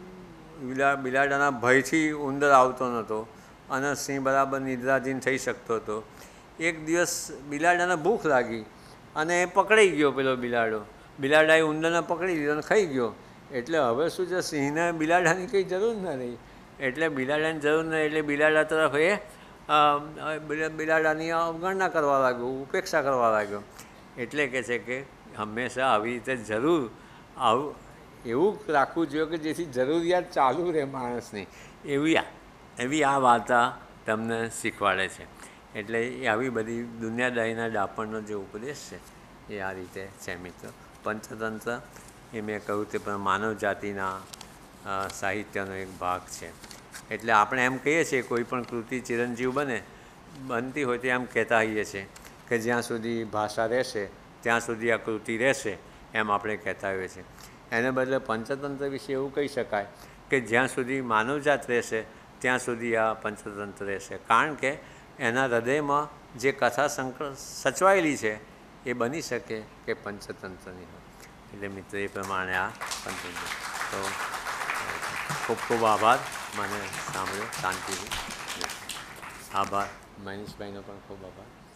બિલાડાના ભયથી ઉંદર આવતો નહોતો અને સિંહ બરાબર નિદ્રાધીન થઈ શકતો હતો. એક દિવસ બિલાડાને ભૂખ લાગી અને એ પકડાઈ ગયો. પેલો બિલાડાએ ઉંદરને પકડી લીધો અને ખાઈ ગયો. એટલે હવે શું છે, સિંહને બિલાડાની કંઈ જરૂર ન રહી. એટલે બિલાડાની જરૂર નહીં, એટલે બિલાડા તરફ બિલાડાની અવગણના કરવા લાગ્યો, ઉપેક્ષા કરવા લાગ્યો. એટલે કહે છે કે હંમેશા આવી રીતે જરૂર આવું એવું રાખવું જોઈએ કે જેથી જરૂરિયાત ચાલુ રહે માણસની. એવી આ વાર્તા તમને શીખવાડે છે. એટલે આવી બધી દુનિયાદારીના ડાપણનો જે ઉપદેશ છે એ આ રીતે છે. મિત્રો, પંચતંત્ર એ મેં કહ્યું તે પણ માનવ જાતિના સાહિત્યનો એક ભાગ છે. એટલે આપણે એમ કહીએ છીએ કોઈ પણ કૃતિ ચિરંજીવ બનતી હોય તો એમ કહેતા હોઈએ છીએ કે જ્યાં સુધી ભાષા રહેશે ત્યાં સુધી આ કૃતિ રહેશે, એમ આપણે કહેતા હોઈએ છીએ. એને બદલે પંચતંત્ર વિશે એવું કહી શકાય કે જ્યાં સુધી માનવજાત રહેશે ત્યાં સુધી આ પંચતંત્ર રહેશે. કારણ કે એના હૃદયમાં જે કથા સચવાયેલી છે એ બની શકે કે પંચતંત્રની હોય. એટલે મિત્ર, એ પ્રમાણે આ પંચતંત્ર. તો ખૂબ ખૂબ આભાર, મને સાંભળ્યો શાંતિથી. આભાર. મનીષભાઈનો પણ ખૂબ આભાર.